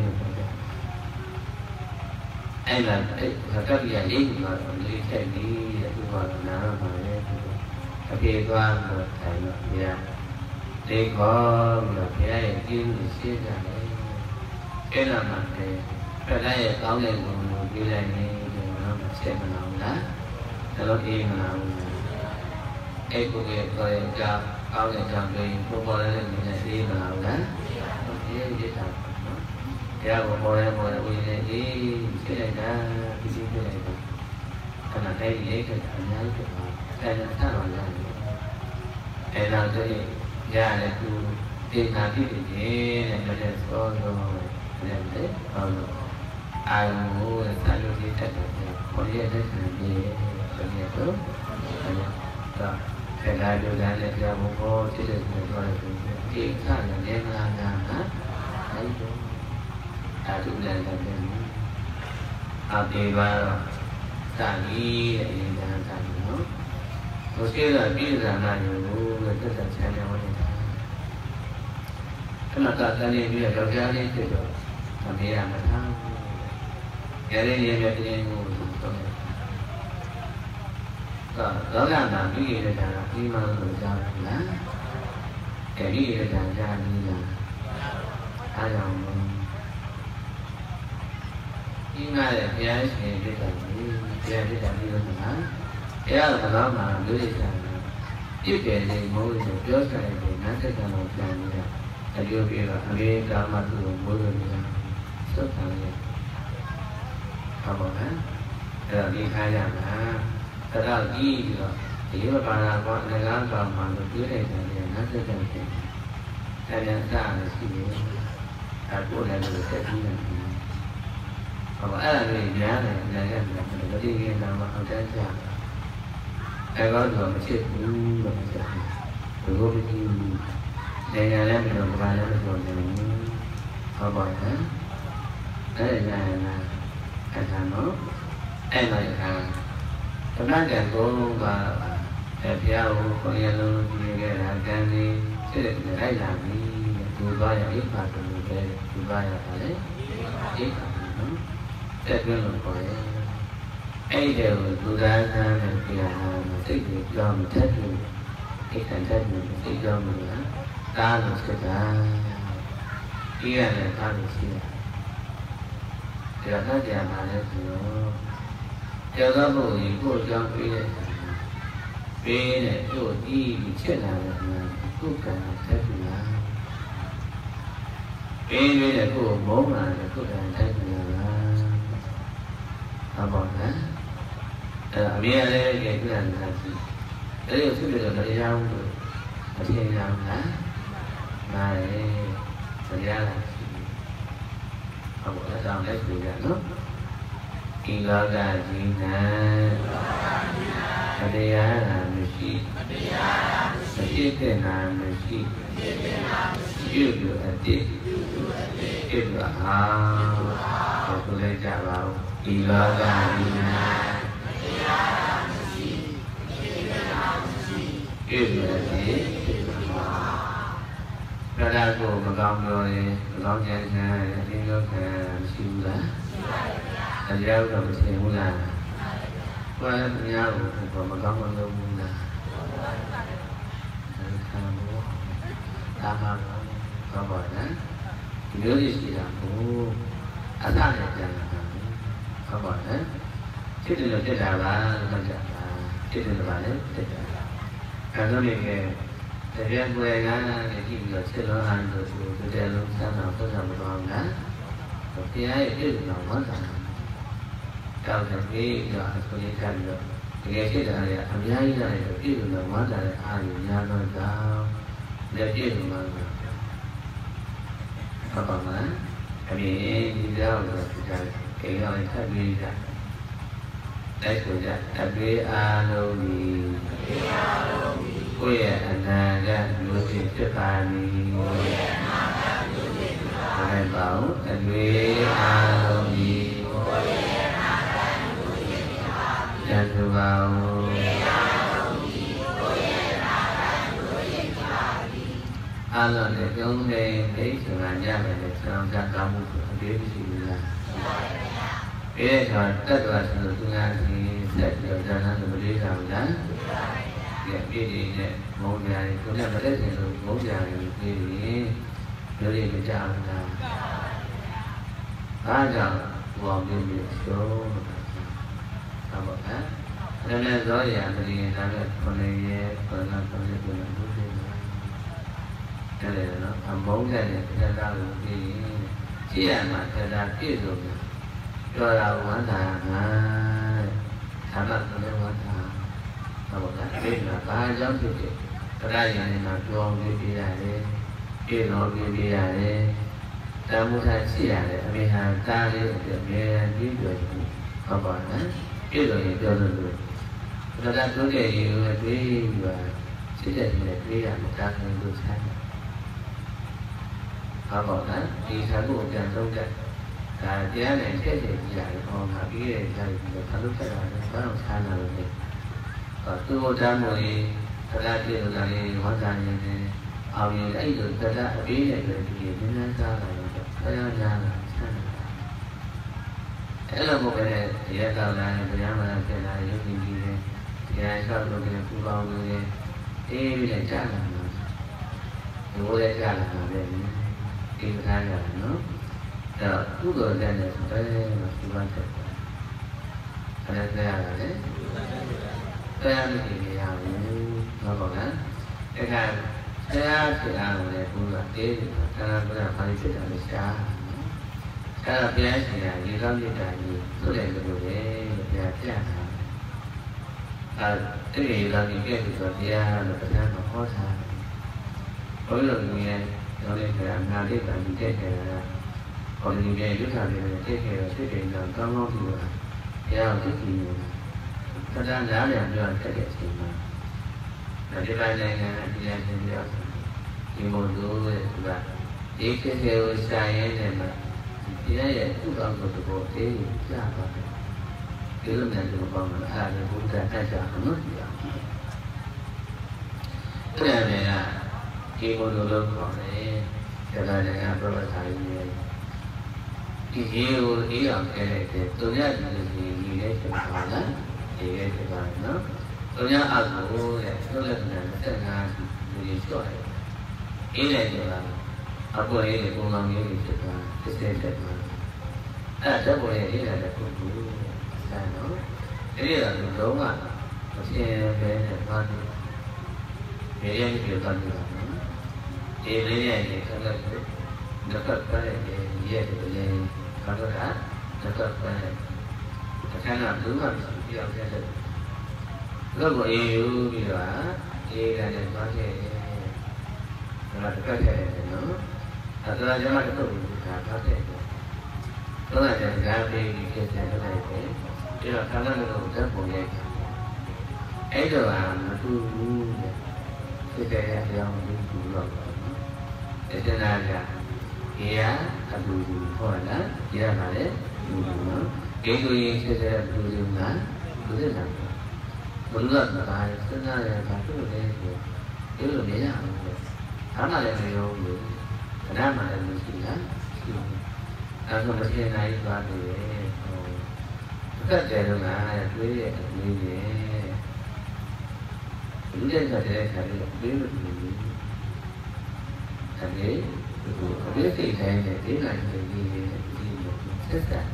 အဲ့ဒါကပ်ရလေးကတော့လေးထက်လေးတဲ့သူကနားမှာလေအပြေသွားတော့ထိုင်တော့ဘုရားဒီခေါ်ပြီးတော့ဘုရားရဲ့ကျင်းကိုရှင်းကြတယ် cái là mà cái đây có người cũng đi lại này nó sẽ mà nào đó nó im mà nào cái cuộc việc rồi cho có người chọn đi cô bố lên mình đi mà nào đó đi tập ra một bố lên đi cái này đó cái này đó cái là cái gì cái cảm giác cái là thắt vào ra cái nào cái ra để tu tiền nào cái gì này nó để có rồi để đấy còn ai muốn thay đổi cái cách này có gì đấy là gì cái này tốt rồi cái này điều này là cái bộ cô chỉ được gọi là cái khác là đen là hả đấy chúng này là cái thì vào ta đi để ta nó một cái là biết rằng là nhiều người rất là xem nhau này cái mà ta nên bây giờ cho ra đi thì được mà bây giờ mà thang cái đây như vậy thì ngủ không đó là cái gì là khi mà người ta là cái gì là ra như là ai lòng nhưng mà là cái ấy thì cái cái đi lên mà cái đó mà đứa đi là tiếp về thì mỗi người trước này thì nó sẽ là một lần như vậy là đưa về là nghe cả mặt luôn mỗi người như vậy rất là nhiều không có hết là đi khai rằng là thật ra là gì rồi thì mà bà là con này là bà mà được dưới đây thì nó sẽ thành cái cái này ra là gì cô này được sẽ đi làm còn ai là người nhà này là cái mình có đi nghe nào mà không thấy sao ai có rồi mà chết cũng rồi mà rồi có cái gì đây là làm mình làm bài làm rồi thì họ bỏ hết đấy là cái thằng nó em là thằng tôi nói rằng cô và theo con nghe luôn như cái là cái gì chứ để ai làm đi tôi coi là ít mà tôi coi là phải ít cái luôn phải ấy đều tôi ra là thích việc do mình thích mình cái thành thích mình thích do mình á ta là sẽ ta kia là ta là kia thì là nó chả mà nó theo đó bộ thì cô cho cái này cô đi bị chết là cô cả thích là cái này cô bố mà cô cả thích là bỏ hả? Bây giờ cái là gì? Cái điều thứ được là đi ra không được, ở trên nào hả? Mà để ra là họ bỏ ra dòng đấy thì là nước khi lo ra gì nè ở đây là mình chỉ ở đây cái là mình chỉ yêu được ở đây yêu được rồi tôi lên trả vào khi lo ra gì nè yêu được ở đây ra cô mà con rồi con nhà thì có thể siêu lá thành ra rồi mình sẽ muốn là qua nhau rồi mà con luôn là tham ăn con bò đó nhớ gì thì làm cũng ăn ăn được rằng con bò đó chứ đừng là cái nào là mình là chứ đừng là đấy cả nó mình thời gian quê á thì khi người chơi nó ăn được từ đây luôn sao nào có làm còn đó rồi cái ấy chứ nó mất rồi cao thành cái rồi có những cái được thì cái là làm giấy này rồi chứ nó mất là ai nhà nó cao để chứ mà còn á vì đi ra rồi cái gọi là đi ra đấy của ra cái alo đi quê anh ra nuôi thịt cho ta đi thầy bảo anh quê alo đi ra thưa vào alo để cái ông đây thấy sự là ra là để cho ra cả một cái biết gì là cái rồi tất cả sự tương lai thì sẽ được ra nó được đi vào đó cái gì này một ngày cũng là cái gì rồi một ngày thì đưa đi người cha là Ba giờ buồn đi bị số sao bảo thế nên là rõ ràng thì là con này còn là con này còn là tốt hơn cái này nó thầm bốn cái này cái ra được thì chỉ là mà cái ra kia rồi cho ra hoàn thành thằng là con này hoàn thành sao bảo thế bên là ba giáo sư chị cái ra gì này mà cho đi lại đi kia nó đi lại đi ta muốn thay chỉ là để mình hàng ta đi để mình đi được không phải đấy cái rồi thì cho được người ta cứ đề nghị người quý và chỉ để người quý là một ca người được sai họ bảo đấy thì sáng của chàng trong trận là giá này cái gì giải còn là cái gì là người ta lúc cái là có làm sai nào được còn tôi vô ra rồi thật ra thì là hóa ra như thế họ như ấy được thật ra ý này rồi thì nên ra là cái ra là sai thế là một cái này thì ra là cái giá mà cái này giống như thế thì ai sao rồi cái phụ bao người thế bây giờ trả là vô đây trả là về khi người ta là nó rồi cứ rồi đây là cái mà phụ ban thật cái này ra là đấy cái ăn thì người nào nó còn đó cái này cái thì ăn này cũng là cái là phải chuyện là xa cái là cái thì là như đó như là gì có thể được để là cái cái gì là những cái việc làm ra là phải làm nó khó khăn mỗi lần nghe nó lên phải làm ra để làm những cái này còn những cái lúc nào thì cái này là cái chuyện làm cao ngon thì là theo cái gì thật ra đã làm được cái chuyện gì mà là cái bài này là đi làm thêm được thì một đôi là ý cái theo sai này mà thì đấy là cũng còn một bộ thế ra vào cái lúc này thì còn là cũng đã thay đổi nó cái này là khi một đôi lớn còn đấy cái này là rất là thay cái nhiều ý ở cái này thì tôi nhớ thì gì đấy thì phải đó thì cái phải nó tôi nhớ ở chỗ này nó là nó sẽ là gì rồi ý này là ở chỗ này thì cũng làm những việc là cái tên đẹp mà chỗ này ý là đẹp cũng là nó cái này là đúng mà nó sẽ về đẹp hơn về đây nhiều hơn nữa thì đây này thì cái này nó có cái này thì về thì đây có cái đó nó có cái này cái nào thứ mà thì ông sẽ được rất là yêu vì đó thì là để có thể là có thể nó thật ra cho nó cũng có thể đó là để ra đi cái này thế chứ là khả năng nó rất bộ vậy ấy rồi là nó cứ cái này thì ông đi chủ động để cho nên là kia là đủ thôi đó kia là đấy đủ nó cái người sẽ đủ nó cứ thế nào một lần là bài tức là bài cứ được đây cứ được đấy là thắng là người yêu người nam mà là người chỉ đó không có thế này và thì tất cả đều là quý như thế những cái này thì phải biết được thành thế biết thì thầy này biết là gì tất cả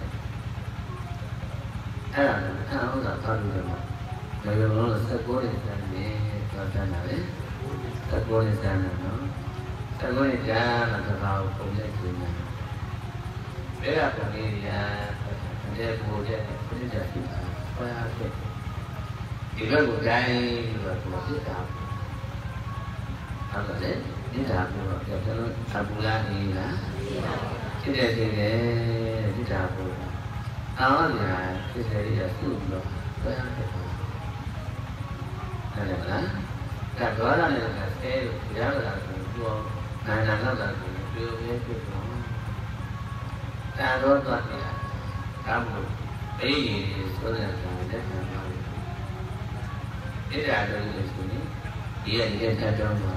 hay là thao là con rồi mà người nó là sắc bố để ra để cho nào đấy sắc bố để ra nào nó sắc bố để ra là cho vào cũng để chuyện nào bé là còn đi để bố để để thì qua thì cái một cái là một cái tạo là đấy đi làm rồi để cho nó thành ra thì là cái này thì để đi làm rồi đó là cái này là sử dụng được cái này là đó cả đó là cái giá là của này là nó là đưa cái nó ta đó toàn là cả một cái gì số là rất là cái là được cái gì là cái ta cho mà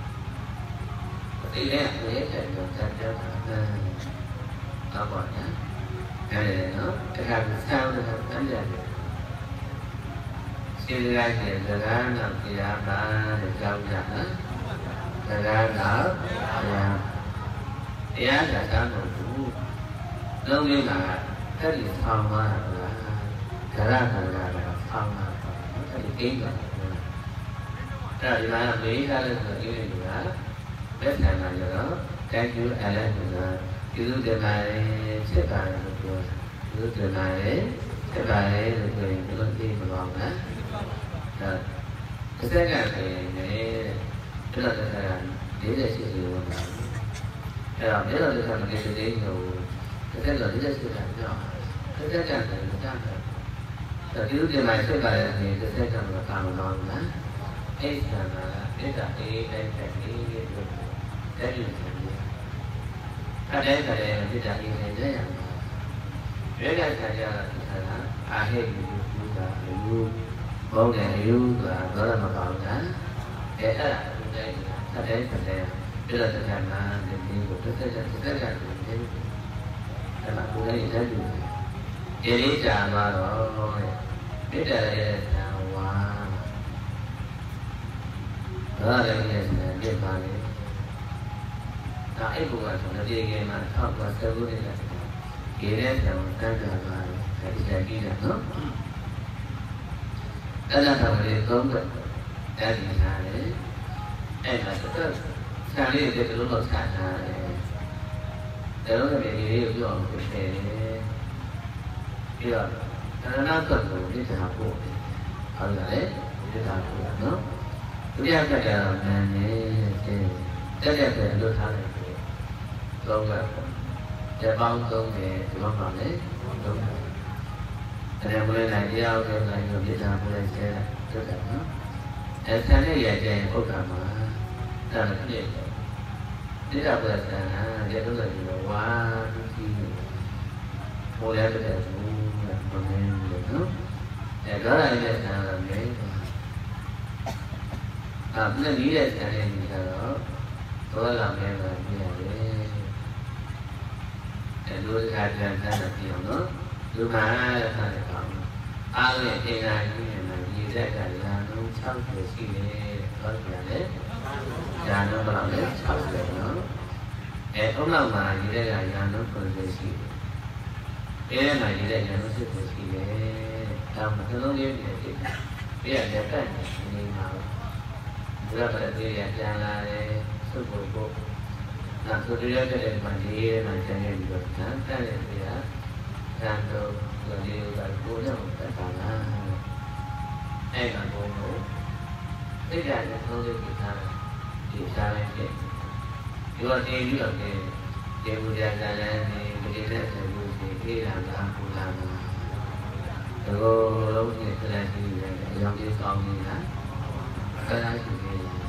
cái này là cái ta cho nó còn nhá cái này nó cái hàng sao nó làm ra khi ra thì là làm thì là để cao giá là đỡ giá là sao nó cũng လုံးလေးကအဲ့ဒီဆောင်းသွားတာကဒါရခန္ဓာကဆောင်းတာအဲ့ဒီကိန်းတာအဲ့ဒီမှာလေးထားလို့ဆိုရင်ဒီကလက်ဆံလာကြတော့တိုင်းကျူအလည်းဆိုတာဒီလိုတည်းမှာစစ်တာလို့ပြောဒီလိုတည်းမှာစစ်တာလို့ဆိုရင်ဒီလိုသိမလို့နော်တစ်ဆက်ကလည်းဒီလိုတစ်ဆက်က48စီလို့ပြောအဲ့တော့ဒီလိုတစ်ဆက်ကလည်းဒီလိုတစ်ဆက်က48စီတာပြောတစ်ဆက်ကလည်းတာတယ်ဒီလိုတည်းမှာစစ်တာလည်းတစ်ဆက်ကလည်းတာမလို့နော်အဲ့ဒါကအဲ့ဒါအေးအဲ့ဒါလေးလို့အဲ့ဒီအဲ့ဒါကလည်းဒီတာအေးနေကြရမှာဘယ်ကခါကြတာအာဟိတ်လူကအယူဘောင်းတဲ့အယူကတော့မကောင်းတာအဲ့ဒါအဲ့ဒါပြည့်တဲ့ခါမှာဒီကိုတစ်သက်တစ်သက်အဲ့မှာကိုယ်လေးတက်住ဒီလေးကြာမှာတော့ပြည့်တဲ့ဝါဒါလည်းပြည့်ပါလေဒါအဲ့ဘုရားဆိုတဲ့ဒီမှာထောက်ပါဆက်လို့ရတယ်ဒီတဲ့တောင်တန်းကြပါလေဒီကြည့်တယ်နော်အဲ့ဒါတော့လေသုံးတော့အဲ့ဒီနားလေအဲ့ဒါတော့ဆံလေးတွေတို့တော့ဆန်တာလေဒါတော့ဒီလေးကိုပြောအောင်ဖြစ်တယ်ပြီးတော့သရဏသတ်ကိုသိတာပို့ဟုတ်လားလေသိတာပို့နော်ဒုတိယကကတော့နန်းနေတက်ပဲလွတ်ထားတယ်သုံးကတပေါင်းသုံးတယ်ဒီမှာပါလေသုံးတယ်အဲ့ဒါလည်းနိုင်တရားဥဒ္ဒရာကိုပြတာပို့လိုက်တယ်တက်တယ်နော်အဲ့ဆန်နဲ့ရကြရင်ပုဒ်တာမှာအဲ့ဒါပြည့်တယ်တိရပ္ပဒဆန္ဒရေတုလည်းပြောဝါဒုတိယပေါ်ရတဲ့ဘုရားဘုရားနော်အဲ့ဒါလည်းဆန္ဒလည်းပြည့်နေတဲ့ဆန္ဒကြီးကတော့သောလာမဲပါပြရတယ်အဲ့လိုတစ်ခါတည်းဆန္ဒပြအောင်နော်လူမှာဆန္ဒကောင်းအားလည်းအင်္ဂါကြီးနဲ့ရည်ရက်ကလာလုံး60ရှိတယ်ဟုတ်ကြတယ်ညာလုံးတော့လည်း60နော်အဲ့ဥလောက်မှာရည်ရက်ကညာလုံး90ရှိတယ်အဲ့မှာရည်ရက်ညာလုံး60ရှိတယ်ဒါမှသလုံးလေးပြည့်တယ်ပြည့်တဲ့တက်နေမှာဘုရားပြည့်ရပြန်လာတယ်သုဘုဘုနောက်သူရတဲ့မှာဒီရဲမှာကျန်နေပြီးတော့တန်တဲ့ပြာတန်တော့ဒီလိုကကိုယ်နဲ့ပတ်တာလားအဲ့ကဘုံကိုသိကြတဲ့သုံးလေးကိုထားဒီစားလိုက်တဲ့ဒီတော့တင်ပြီးတော့ဒီဘုရားကလည်းဒီတဲ့ဆိုလို့ဒီပြေးလာတာပူလာတာဒီလိုလုံးနဲ့ဆက်လက်ပြီးတယ်အကြောင်းကြီးကောင်းနေတာဆက်လက်ရှိနေတယ်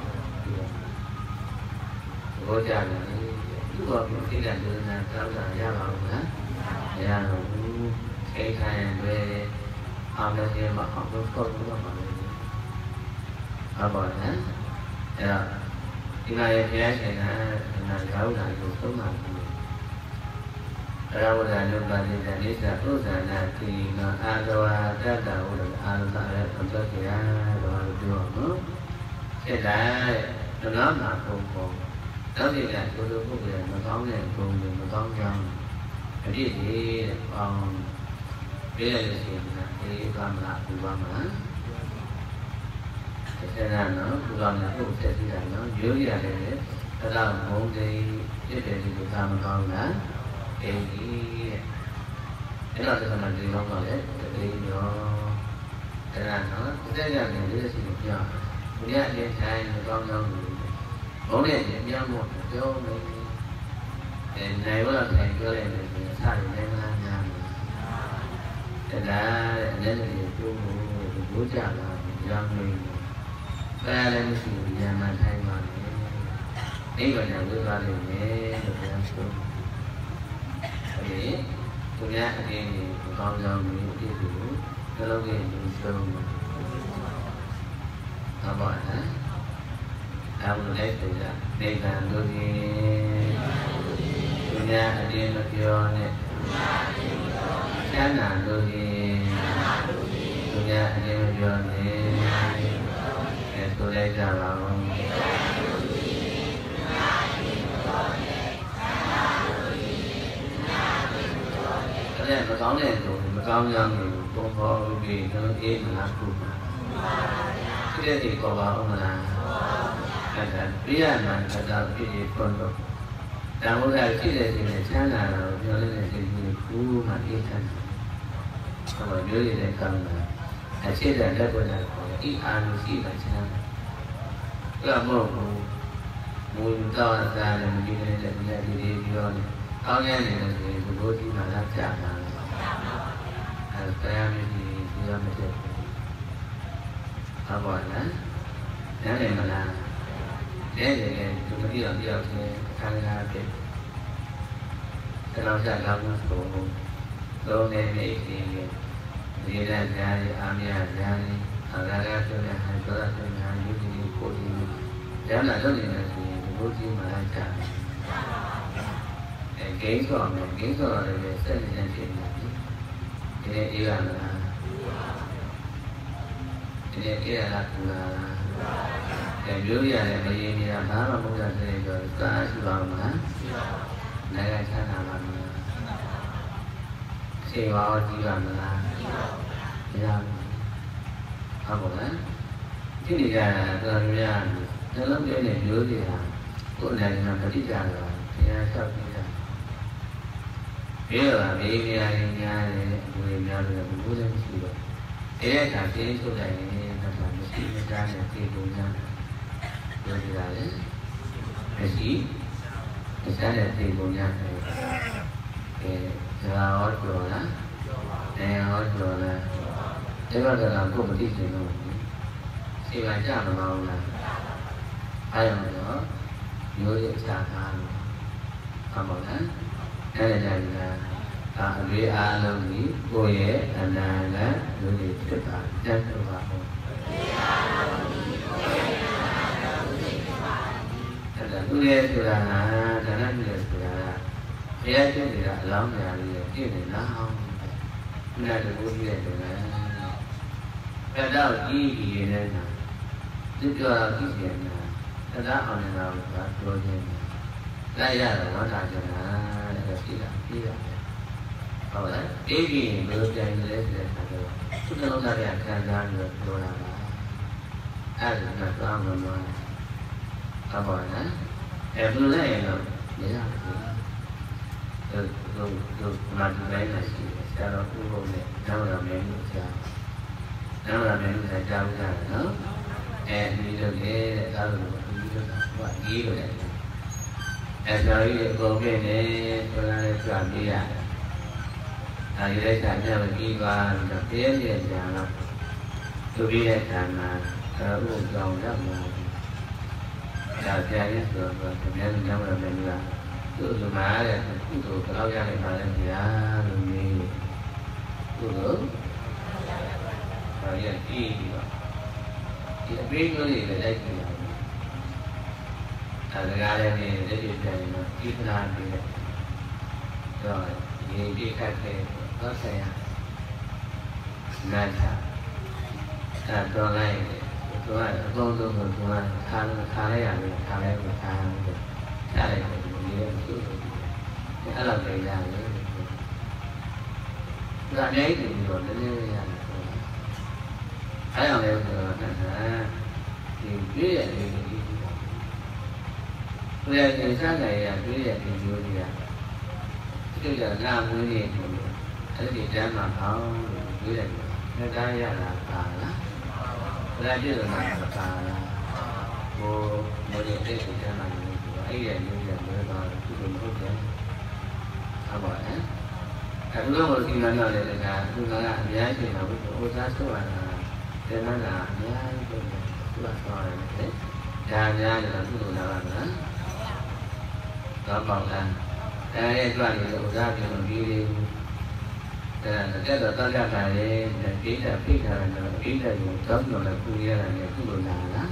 ဘောကြတယ်သူ့ဘာဖြစ်သိတဲ့လူနာတောင်းတာရပါဘူးလားမရတော့ဘူးအိမ်ခံတွေအောင်လည်းမအောင်တော့တော့ပါလိမ့်မယ်ဟုတ်ပါနဲ့အဲ့တော့ဒီမှာရပြရှင်ကနာရောက်လာလို့သုံးပါဘူးအရဝဒနုပါတိတနိစ္စဥဇာနာတိနအာဇဝတ္တဝရအာဇာရပတ္တရာတော့ပြောနော်အဲ့ဒါဒနာနာပုံပုံနောက်ဒီကဘုလိုပုဂ္ဂိုလ်မကောင်းတဲ့ဘုံတွေမကောင်းကြောင်းအပြည့်ကြီးအောင်ပြည့်ရလို့ရှိရင်ဒီဘာမလားဘူဘာမလားအဲ့ဒါနော်ဘူဘာမလားကိုဆက်ကြည့်တာနော်ရိုးရတယ်အဲ့ဒါဘုံတွေပြည့်တယ်ဒီလိုသာမကောင်းလားအေးကြီးအဲ့တော့ဒီမှာဒီလောက်ပါလေဒီရောအဲ့ဒါနော်တက်ကြတယ်ဒီလိုရှိရင်ပြောဘုရားအရင်တိုင်းမကောင်းကြောင်းဘုံနဲ့ပြောင်းဖို့ပြောမယ်နိုင်ဝတ်ထိုင်ပြောရတယ်ဆိုရင်စတယ်လည်းမလားများတယ်ဒါလည်းလည်းပြောဖို့ဘိုးကြလာရောင်းနေတယ်လည်းမရှိဘူးဉာဏ်မှထိုင်ပါလေအိဗညာဝိသွားလို့လည်းလို့ပြောဆိုဒီသူများအတင်းကိုကောင်းကောင်းမျိုးအဖြစ်ကိုဘယ်လိုလဲသူဆုံးမှာပါနော်အမှုလိုက်တယ်နိဗ္ဗာန်လို့ဒီသူများအတင်းမပြောနဲ့ဉာဏ်နာလို့ဒီသူများအတင်းမပြောနဲ့ဆိုလိုက်ကြပါဦးနဲ့မကောင်းတဲ့လူမကောင်းကြောင်းကိုပေါ်ပေါ်ပြီးတော့အေးမလားခုပါဒီတဲ့ဒီပေါ်ပါအောင်မလားအဲ့ဒါပြရမှန်တော့ပြည့်ပြည့်ဖွင့်တော့တန်ဖိုးကရှိတဲ့ဒီနဲ့ချမ်းသာတော့ပြောနေတဲ့ဒီကူမှအေးချမ်းဟောပြောရတဲ့ကောင်းတာအရှိတဲ့လက်ပေါ်နဲ့ဒီအာရုံရှိမှချမ်းသာဘုရားမဟုတ်ဘူးမူတော့သားလည်းမကြည့်နေတဲ့ဒီလက်ဒီပြောနေကောင်းရနေတဲ့ဒီဘုရားကြီးမှလာကြာတာအဲတရားမကြီးဒီရမတဲ့ဟုတ်ပါလားနားလည်မလားတဲ့သူမသိအောင်ပြောတယ်ခံရတဲ့တော့ဆက်လာဖို့ဆိုတော့နေနေဒီဒီလက်ကြားရအာမရကြားရအလာရဆိုတဲ့ဟန်ဆိုတဲ့ဟန်ယူဒီကိုဒီကျမ်းလာတော့နေတယ်ဆိုရင်ဘုရားမှလာကြာဂိမ်းဆိုမယ်ဂိမ်းဆိုရတယ်စက်နေတယ်ဖြစ်နေတယ်ဒီနေ့အေးရလားဒီနေ့အေးရလားကူလားပြောရတယ်မရင်နေတာဘာမှမဟုတ်တဲ့ဆိုတော့စာရှိပါမလားနိုင်ငံချမ်းသာပါမလားစေဝါဝကြည့်ပါမလားမရဘူးဟုတ်ပါလားဒီနေကြတာတော်များနှလုံးသွင်းတဲ့မျိုးတွေဟာကိုယ်နိုင်ငံမှာပြိတ္တာတော့တရားလျှောက်ပြီးတာပြီးတော့မေးများရင်များတယ်လူတွေများတယ်ဘုရားမရှိတော့တဲ့အခါပြင်းထုတ်လိုက်ရင်တော့မရှိမသားနဲ့ပြေကုန်ကြတယ်ပြောကြတာလေမရှိမသားနဲ့ပြေကုန်ကြတယ်ဇာဟောတော်လားနေဟောတော်လားဒီဘက်ကကိုမသိချင်တော့စေပါကြမလားလားအဲ့တော့မျိုးရချတာလို့ဟုတ်ပါလားအဲ့ဒါကြတာအလေးအားလုံးကြီးကိုယ့်ရဲ့အနာဂတ်လူတွေဖြစ်တာတတ်တော့ပါဘူးအဲ့ဒါလူရဲ့ဆိုတာကဒါနလူရဲ့ဆိုတာကဘုရားကျင့်နေတာအလောင်းများလေးပြည့်နေလားဟောနာတကူပြည့်တယ်လားအဲ့တော့ကြီးကြီးနေနေတာဒီပြောတာကြည့်နေတာတရားအောင်နေတာကပြောခြင်းလိုက်ရတော့ဝါတာကျနာတဲ့ရှိတာပြီးတာဟုတ်လားအေးကြီးဘယ်လိုပြန်လဲဆိုတဲ့အခါကျတော့သူ့လုံးသားတွေကခံစားပြီးတော့ပြောတာပါအဲ့ဒါကသွားမှမဟုတ်ပါနဲ့ဘယ်လိုလဲတော့မရဘူးသူမာဒီလိုက်နေရှိတယ်ဆရာတော်ဦးဘုံနဲ့နောက်လာမင်းတို့ကြားနောက်လာမင်းတို့ကြားကြတယ်နော်ဒီလိုလေတဲ့ဒါလိုဒီလိုကကြီးလို့လေအဲ့ဒါကြီးကိုပြည့်နေဆိုတာလည်းကြွပေးရတယ်။အဲဒီလိုက်တာမြတ်မပြီးပါတော့ပြည့်ပြည့်ကြတော့သူပြည့်တဲ့ဌာနဥပ္ပောင်းတော့မှာဒါပြည့်ရဲ့ဆိုတော့ဒီနေ့ညမှာလည်းမြတ်သူ့လူမားတဲ့ကုသိုလ်ဘယ်လောက်ရနိုင်ပါလဲဗျာလို့မေးကုသိုလ်ဘာရည်ပြီးတော့ဒီအပေးမျိုးတွေလည်းလိုက်ကြည့်ရအောင်ဒါကလည်းလက်တွေ့ပြန်ရင်တော့ဒီပနာပြီးတော့ဒီပြခတ်တဲ့တော့ဆိုင်ရနာချတော့လိုက်သူကအကုန်လုံးကိုသူကခါလိုက်ရတယ်ခါလိုက်ကိုခါရတယ်ခါလိုက်ကိုဒီလိုသူ့အဲ့လိုပြရတယ်ဒါနဲ့ဒီလိုလည်းရတယ်အဲ့အောင်လည်းဆိုတော့ဒီပြည့်ရဲ့ဒီဘုရားရှင်စားကြရပြည့်ရဲ့ဒီမျိုးတွေကဒီကလာမွေးနေတယ်အဲ့ဒီတမ်းမှာဟောင်းပြည့်တယ်လက်သားရတာပါလားဘုရားပြည့်တယ်မှာပါလားဟိုမိုးရဲ့တိတ်ကိုတမ်းမှာနေတယ်အဲ့ဒီမျိုးတွေလွဲသွားတယ်သူ့လိုမဟုတ်တယ်ဟုတ်ပါရဲ့အဲ့လိုကိုဒီမှာတော့လည်းဒါကသူကအများကြီးတော့ဟိုစားဆိုရတာတယ်မလားအများကြီးတော့သူကဆောရတယ်လေဒါများတယ်သူ့လိုလာပါလားတော့ပေါ့လားရဲ့ကြွနေလို့ဥစားပြုလို့ပြီးသေးဘူးတက်တော့တောက်ရတာလေပြိတ္တဖိတ်ထားတယ်ပြိတ္တကိုတောင်းတော့လည်းပူရတာလည်းသူ့လိုလာလား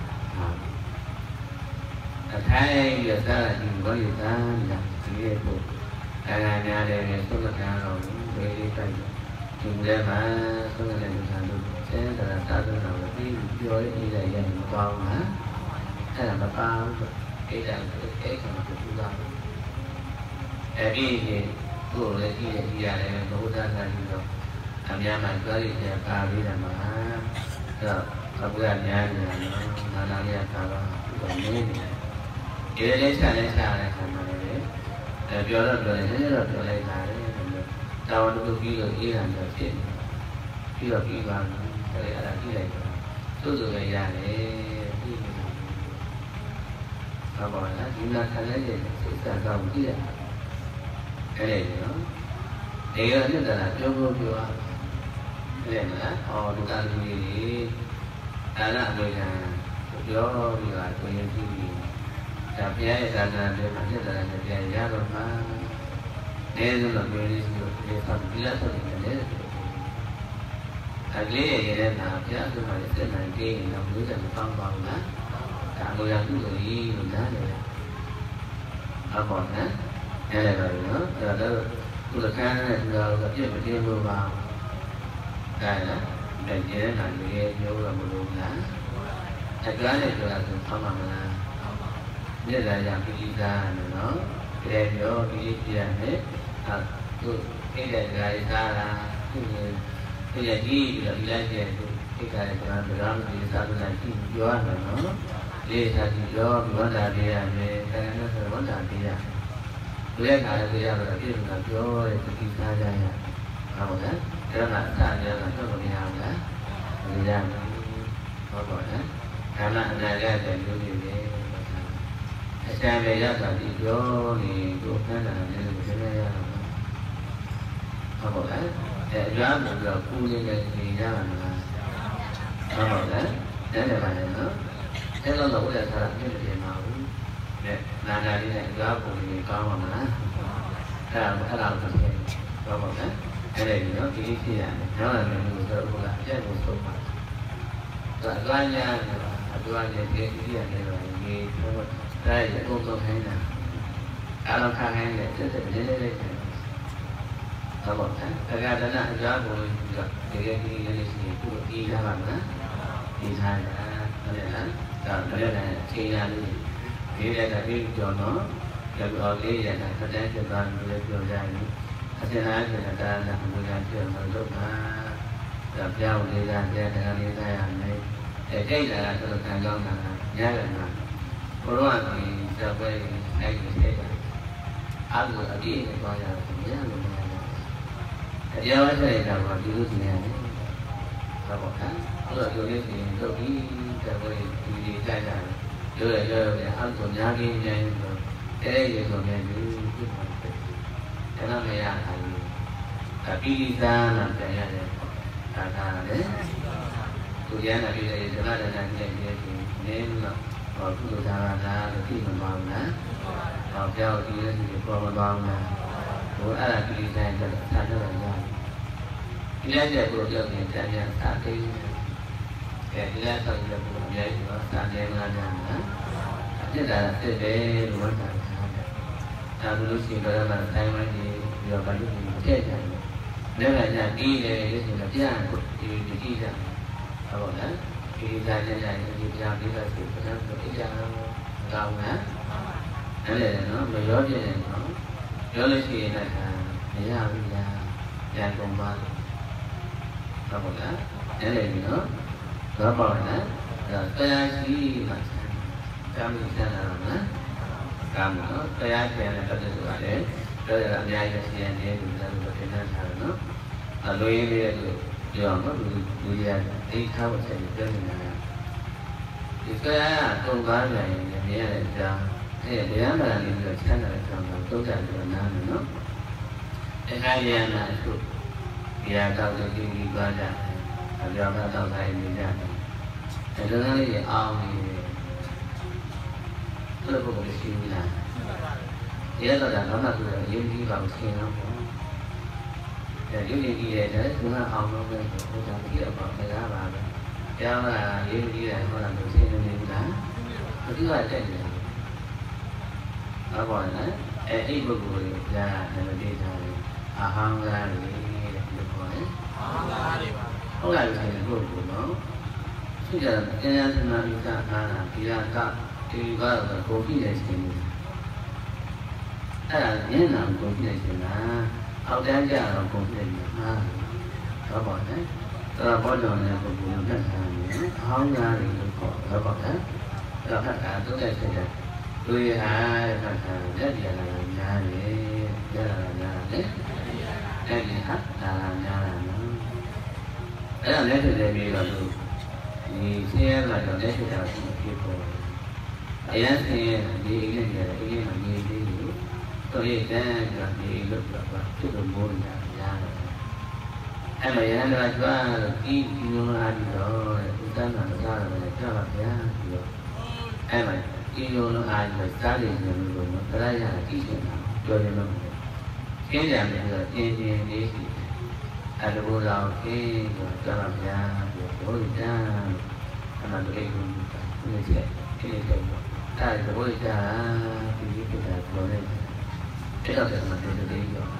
အထိုင်ရတာဒီဘောရတာဒီရဲ့ကိုများတယ်သုခကံတော့ဝေလေးတိုက်ဒီထဲမှာသုခလည်းသာလို့ဆင်းတာသာသနာကိုပြီးပြောရင်းလည်းရင်မပေါင်းလားအဲ့ဒါမပေါင်းအဲ့ဒါကိုအဲ့ကောင်ကိုပူတာအဲ့ဒီကိုယ်လည်းကြည့်ရတယ်ဘုရားသာကြည့်တော့အများမှကြွားရတဲ့ပါပြီးတယ်မှာအဲ့တော့ဘုရားများနေတာနော်နာနာလေးကပါတော့မင်းနေတယ်ဒီလေးဆက်တဲ့ခါမှာလည်းပြောတော့ပြောတယ်နည်းနည်းတော့ပြောလိုက်တာလေတာဝန်တစ်ခုပြီးလို့အေးတာတော့ဖြစ်နေပြီးတော့ပြီးပါမယ်ဒါလည်းအဲ့ဒါကြည့်လိုက်တော့သူ့လိုလည်းရတယ်ပြီးနေတော့ဘာလဲဒီနာခံလိုက်တဲ့စိတ်ဓာတ်ကိုကြည့်ရအဲ့ဒီနော်ဒီကနေ့တည်းကပြောရအဲ့ဒါလားဟောဒုက္ခလူကြီးဒါနအမေကပြောပြီးတာကိုရင်ကြည့်ပြီးဒါဘုရားရဲ့သာသနာ့တွေမှာဖြစ်တယ်လည်းပြန်ရတော့မှာနေစုလို့ပြောလေးစီလို့ဒီဖတ်ပြီးလာဆိုတယ်လေအလေးရဲ့ရဲတာဘုရားဆိုမှလည်းစက်နိုင်ကြည့်ရင်တော့ဘူးတယ်မကောင်းပါဘူးလားဒါအလိုရသူ့လိုကြီးလို့နားတယ်အပေါ်နဲ့အဲ့ဒါတော့နော်အဲ့ဒါတော့သူ့အခန်းနဲ့သူတော်ကပြည့်မတင်လို့ပါဒါလားဒါကျဲတာလူရဲ့ပြောရမလို့လားအကြွားနဲ့ပြောတာဆိုဖောင်းပါမလားမြစ်လာရပြီးသားနော်ကြဲပြောပြီးပြရမယ်သူအိတ်တဲ့ဓာတ်သားလားသူဒီရကြီးပြီးတော့ဒီလိုက်ကျဲသူအိတ်တဲ့ဓာတ်ဗရာမဒီသာသနာကြီးပြောရမယ်နော်လေးသာကြီးပြောပြီးဝန္တာပေးရမယ်တကယ်လို့ဆိုဝန္တာပေးရဒီရဲ့ခါလည်းပြောရတော့ပြည့်စုံတာပြောတဲ့တတိသားကြရဟုတ်လားဒါမှအသာရတာတော့မရဘူးလားမရဘူးဟုတ်ပါလားဒါမှအနာဂတ်တဲ့လူတွေလေအစံပဲရတာဒီပြောနေကိုခန္ဓာနဲ့လည်းသိရရတာဟုတ်ပါလားအဲအကြွားပြီးတော့ကူးနေတဲ့နေရမှာလားဟုတ်ပါလားတဲ့တယ်ပါလေနော်အဲ့တော့တော့ဘုရားသာပြည့်တယ်မှာဘူးနဲ့နာနာလေးနဲ့အကြွားပုံကြီးကောင်းပါမလားအဲ့ဒါကိုသိဟုတ်ပါလားအဲ့ဒီနော်ဒီဖြစ်ရတယ်။နောက်လည်းမျိုးဆိုတော့ကအပြတ်ကိုဆုံးပါ။ဒါအလားညာအတူအနဲ့ဒီရတယ်တော့ဒီတော့ဒါရဲ့ပုံစံခိုင်းတာအလောခခိုင်းတဲ့တက်တက်လေးလေးလေး။ဟုတ်ပါ့။အကဒနာအကြောင်းကိုဒီကဒီလေးစီကိုပြီးရပါမလား။ဒီထားတာဟုတ်တယ်လား။ဒါလည်းလည်းချိန်ရလို့ဒီလည်းတည်းကြောနော်။ဒါတော့လေးရတာတန်းကျသွားလို့ပြောကြရင်အစနာကျတဲ့ဒါနအမှုရာပြောလို့လုပ်ပါဒါပြောင်းလေးတာတဲ့ဒါလေးသားရမယ်အဲကြိတ်လာတော့ခံကောင်းတာညရတယ်မှာဘုရားကဇောပဲအဲ့ဒီစိတ်ကအားလို့အပြည့်နဲ့သွားရတယ်ညလို့မရဘူးအတရားဝတ်တဲ့ကဘာဒီလိုစီရတယ်ဟုတ်ပါ့အဲ့တော့ဒီလိုစီရင်လုပ်ပြီးဇောပဲဒီကြိုက်တာလို့ရအားဆိုများကြီးနေတယ်တဲ့ရေဆိုနေပြီအဲ့တော့မရဘူးအပိဋကနာပြန်ရတယ်ဒါကလည်းသူရမ်းတာပြည့်တဲ့ဇမဒနာနဲ့ပြည့်ပြီးနင်းတော့ဟောကုသသာနာလို့ပြမပါဘူးလားဟောပြောင်းဒီလိုဒီပေါ်မသွားဘူးလားဟိုအဲ့ဒါပိဋကနဲ့သာတော့ရတယ်ဒီလိုက်တဲ့ကိုပြောရင်တရားသာသိဒီလိုက်တော့ဒီလိုပုံအများကြီးတော့သာတယ်မလားညာအဖြစ်တာဖြစ်တယ်လို့ပြောတာဒါလို့ရှိရင်တော့မှတိုင်းဝိုင်းကြီးပြီးတော့ဗလိကိုထည့်ကြတယ်။လည်းလည်းဒီလေလို့ရှိရင်ပြန်ဒီကြည့်ကြ။ဟုတ်ပါလား။ဒီစားကြတဲ့ဒီပြန်ပြီးတော့ဒီပြန်တော့ကြအောင်ကောင်းလား။အဲ့လေနော်မရောပြည့်တယ်နော်။ပြောလို့ရှိရင်လည်းမရဘူးလား။ပြန်ကုန်ပါ။ဟုတ်ပါလား။အဲ့လေနော်။ဘာပေါ့လဲ။ဒါတရားရှိမှသာမန်ဆန္ဒတော့နော်။ကာမနော်တရားကျန်တဲ့ပတ်သက်ဆိုတာလေပြောရတာအများကြီးရှိရတယ်လို့ပြောလို့တင်ထားတာနော်အလိုရင်းလေးလို့ပြောအောင်နော်လူရအိတ်ထားဖို့ဆက်ပြီးပြောနေတာဒီတရားကတုံးကားပြန်ရင်မြင်ရတဲ့အကြောင်းအဲ့ဒီတရားမှန်လေးပြီးတော့ချမ်းသာတဲ့အကြောင်းကိုတုံးတယ်လို့နားမယ်နော်အခါရနာအခုဒီဟာတော့ဒီပြီးသွားကြတယ်အပြောမှာတော့တိုင်းနေကြတယ်အဲ့ဒါလေးအောင်နေဘယ်လိုပုံစံရှိလဲဒီကတော့ဒါတော့ဆိုတော့ယုံကြည်ပါဦးဆင်းတော့ပေါ့ဒါယုံကြည်ရတယ်သူကအောင်လို့ပဲဟိုဒါကြည့်တော့ပါမလားပါပဲကျောင်းကယုံကြည်တယ်ဟောတာလို့ဆင်းနေဘူးလားဘယ်သူကတက်နေလဲဟုတ်ပါလားအဲ့ပုဂ္ဂိုလ်ကိုကြာတယ်မသိတာလေအဟံကားလေလို့ခေါ်တယ်အဟံကားလေးပါဟုတ်လားဒီပုဂ္ဂိုလ်နော်သူကတရားစနာဥစ္စာအားလားဒီကတော့ကိုကြည့်နေခြင်း nhớ nào cũng như thế nào học đến giờ là cũng như thế nào các bạn đấy rồi có đồ này cũng cũng rất là nhiều không ra thì cũng có các bạn đấy rồi tất cả tôi đây thì tôi tất cả rất là nhà đấy rất là nhà đấy đây thì hát là nhà là nó đấy là lấy từ đây đi là được thì xe là được lấy từ đó thì kia rồi ấy là xe đi cái này là cái mà đi tôi đi cái là đi lúc là chút đồng môn ra em mà em là qua cái nó ăn rồi chúng ta là ra là cho là thế rồi em mà cái nó ăn rồi ra đi rồi nó ra là cái chuyện nào cho nên nó cái làm là cái đi ăn đồ rau cái cho làm ra rồi ra mà tôi cũng như thế cái này ta rồi ra cái là rồi cái đó là mình được đi rồi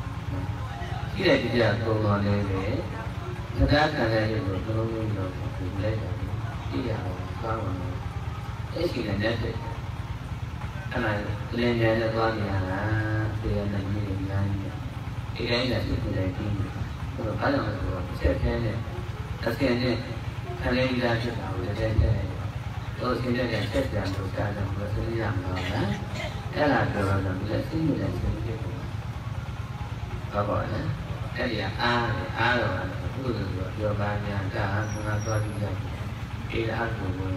cái này thì là tôi nói để nó đã là được nó cũng lấy cái là có mà cái gì là nhất đấy anh này lên nhà là con nhà thì anh này như thế này cái đấy là sự đại tin rồi phải là rồi sẽ thế này tất nhiên này anh ấy ra cho tao để thế này tôi xin để xét giảm được cả đồng rồi sẽ làm rồi đó thế là rồi là sẽ xin người ta xin các bạn đấy cái gì A rồi cứ rồi ba nhà cả không ăn toa đi rồi khi đã ăn rồi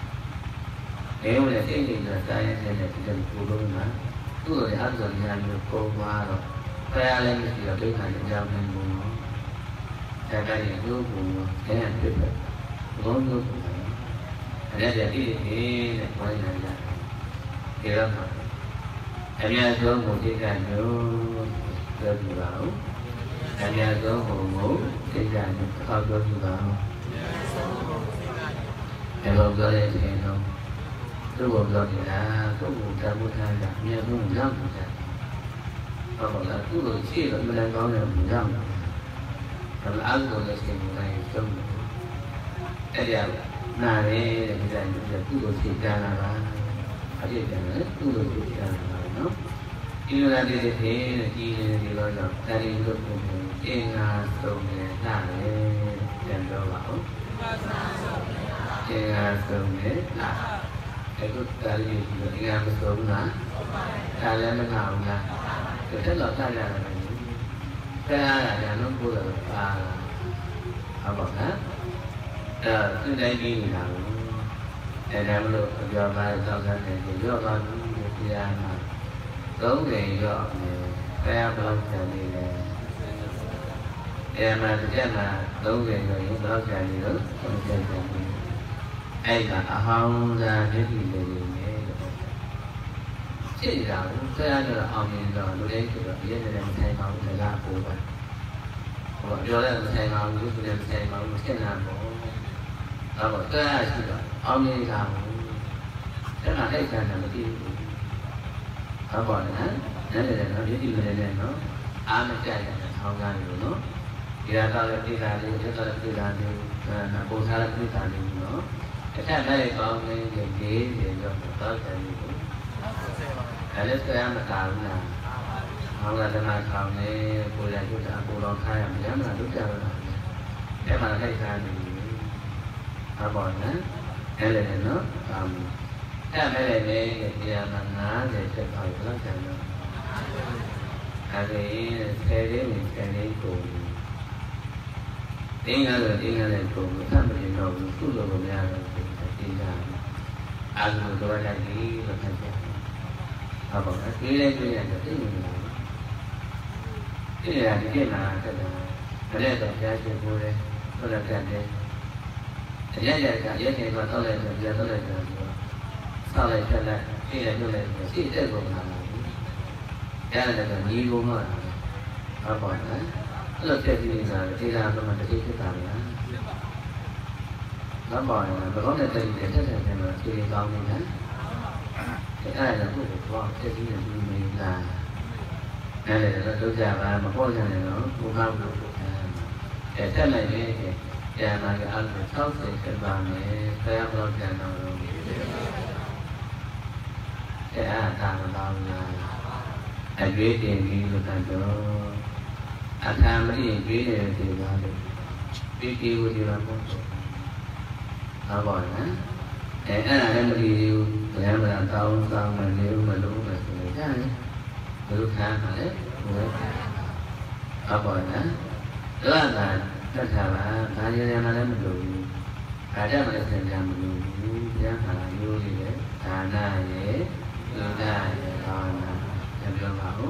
nếu là cái gì là tay này là chỉ cần phụ luôn mà cứ rồi ăn rồi nhà nhiều cô qua rồi ra lên thì là bên này giao nên buồn nó ra đây là nước buồn cái này tuyệt vời ngón nước thành ra là cái gì là quay lại là thì đó mà em nghe có một cái gà nữa đơn gì bảo em nghe có một cái gà nữa không đơn gì bảo em không có đây thì em không tôi buồn rồi thì là có một ta một hai gà nghe có 100%. Và bảo là cứ rồi chia rồi mình đang có là 100. Rồi là ăn rồi là tiền này trong cái điều là đây là cái này cứ rồi chỉ ra là ở đây là cứ rồi chỉ ra là nó yêu là đi thế là chi thì gọi là ta đi được trên sông này là đèn đâu bảo trên sông này là cái ta đi được đi ngang cái sông đó ta lên bên nào là cái rất là ta là cái là nó vừa và họ bảo đó cái đây đi nào để làm được giờ mà sau này thì do con đi ra mà tối ngày gọi cái bao giờ thì em mà thực ra mà tối ngày rồi những bao giờ thì lớn không chơi gì ai mà không ra cái gì để nghe chứ là cái anh là ông nhìn rồi tôi đấy tôi biết là mình thay máu thay ra của bạn rồi do là thay máu giúp mình thay máu một cái nào của rồi cái ai chứ rồi ông nhìn làm cái là cái này là cái họ gọi là nó biết gì này nó ăn nó chạy không ra được nó thì là tao đi ra đi cho tao đi ra đi là cô sa là đi ra đi nó cái này có cái gì để cho tao chạy đi cái đấy cái ăn là tạo là không là thằng nào không này cô lại chúng ta cô lo khai làm dám là đúng ra là cái mà cái khai thì họ gọi nó cái này nó cái này thì là ná để cho thời nó chẳng được cái đấy mình cái đấy cùng tiếng là cùng các mình rồi cứ rồi ra rồi thì là ăn rồi tôi lại cái là thành ra họ bảo cái lên cái này là cái mình làm cái này là cái mà cái này là cái chuyện vui đây tôi là cái này thì giá cả giá này mà tôi lại sau này trở lại khi là như này thì sẽ gồm là cái này là nhiều gồm rồi họ bảo đấy là cái gì là đi ra cho mình cái tàu đó nó bảo là nó có thể tìm để thế này mà khi con mình hết cái này là cũng phải có cái gì là mình là cái này là tôi già và mà có cái này nó cũng không được để thế này thì nhà mà cái ăn phải sót thì cái bà này phải ăn lo nhà nào cái tàng vào là a great in the Tanto. A time in great in the valley. Pretty with your motto. How about that? And I am you, remember a thousand and new balloon as the look at it. How about that? Rather, that's how I am doing. I don't understand them. You Tana ye, Ida ye, Ana, and Yamahu.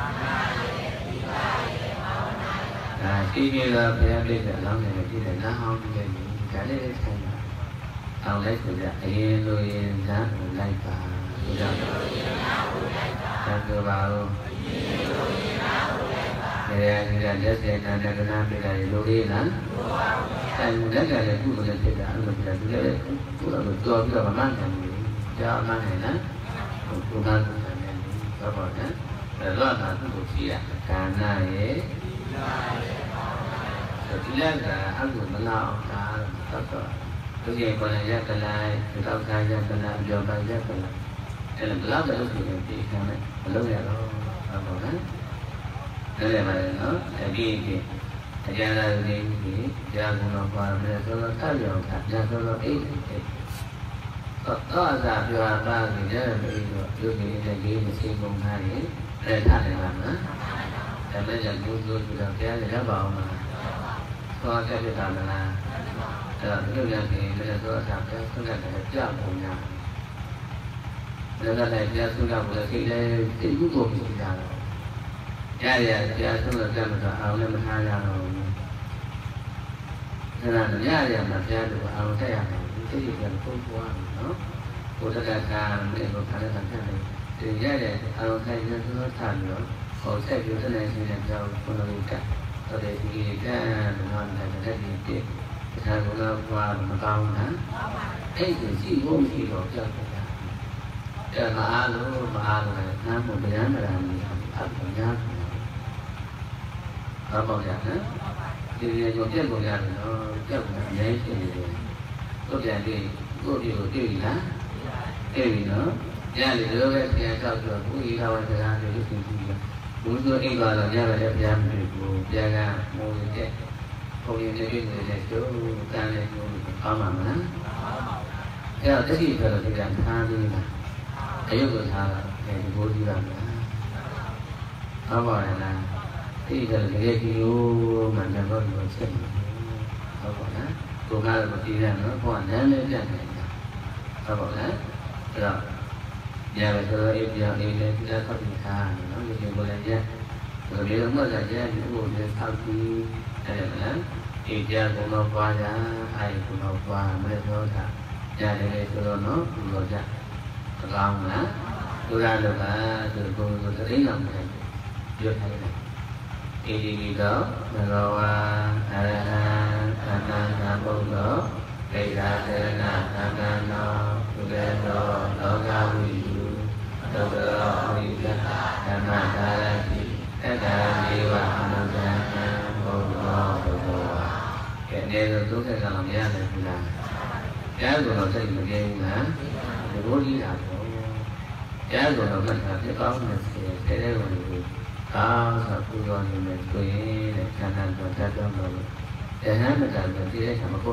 If you love the ability along the way, now you can get it. I'll let you that in that like that about just and never not be like Lorena. And then I put the thing out of the put up a dog of a man and John Manana, who not about that. The Lord has to see it. Can I? The letter has to allow to get on a yakalai, without Kayakala, Joe by Yakala. And the love of the look at all about that. Again. Ajala Ringi, Jaguno Parma, Tayo, Jaguno 8. All that you are about the looking in the game is single high, and Tanana. And then you go to the Piazza Bama. For Capitana, the Lugan, the Source of the job. The other just took up the kid, you go to the Yeah, some of them are never had on. And I'm not there to our tail. You can put one, no? Put a car and make a pallet and tell me. The Yaya, I will take you to the time, or take you to the nation and go for the week. So they can run like a lady did. It has a lot of one about her. Hey, you see, won't he go just like that? My other, the younger and up and down. How about that? Thì có tiền của nhà nó chắc là đấy thì có tiền thì có điều tiêu gì đó tiêu gì nữa nhà thì đưa cái tiền sao được cũng đi đâu thời gian thì cái tiền gì muốn đưa đi vào là nhà là đẹp nhà mình được nhà ga mua cái không như cái người này chỗ ta này có mà thế là cái gì phải là cái dạng tha đi mà thấy được tha là thì vô đi làm nó bảo là thì là cái kiểu mà nó có một cái họ bảo đó cô ta là đi làm nó còn nhớ lên cái này họ bảo đó rồi nhà bây giờ em lên ra có gì thà nó như một lần nhé rồi nếu mà là nhé những buổi như sau khi này là thì cha cũng nó qua ra ai cũng nó qua mới thôi cả nhà này rồi nó cũng rồi ra còn nữa tôi ra được là từ cô tôi thấy lòng này chưa thấy này thì đó rồi anh bông đó cây ra thế là anh nó lên đó nó ra huy đâu đó huy anh mà ta thì cái ta đi vào anh ta bông đó cái này là tôi thấy là làm ra này là cái của nó xây một cái hả thì bố đi làm cái của nó mình là cái có mình sẽ đây là sao tôi gọi mình cười để khả năng của ta cho mình để hát mình làm được cái gì mà cô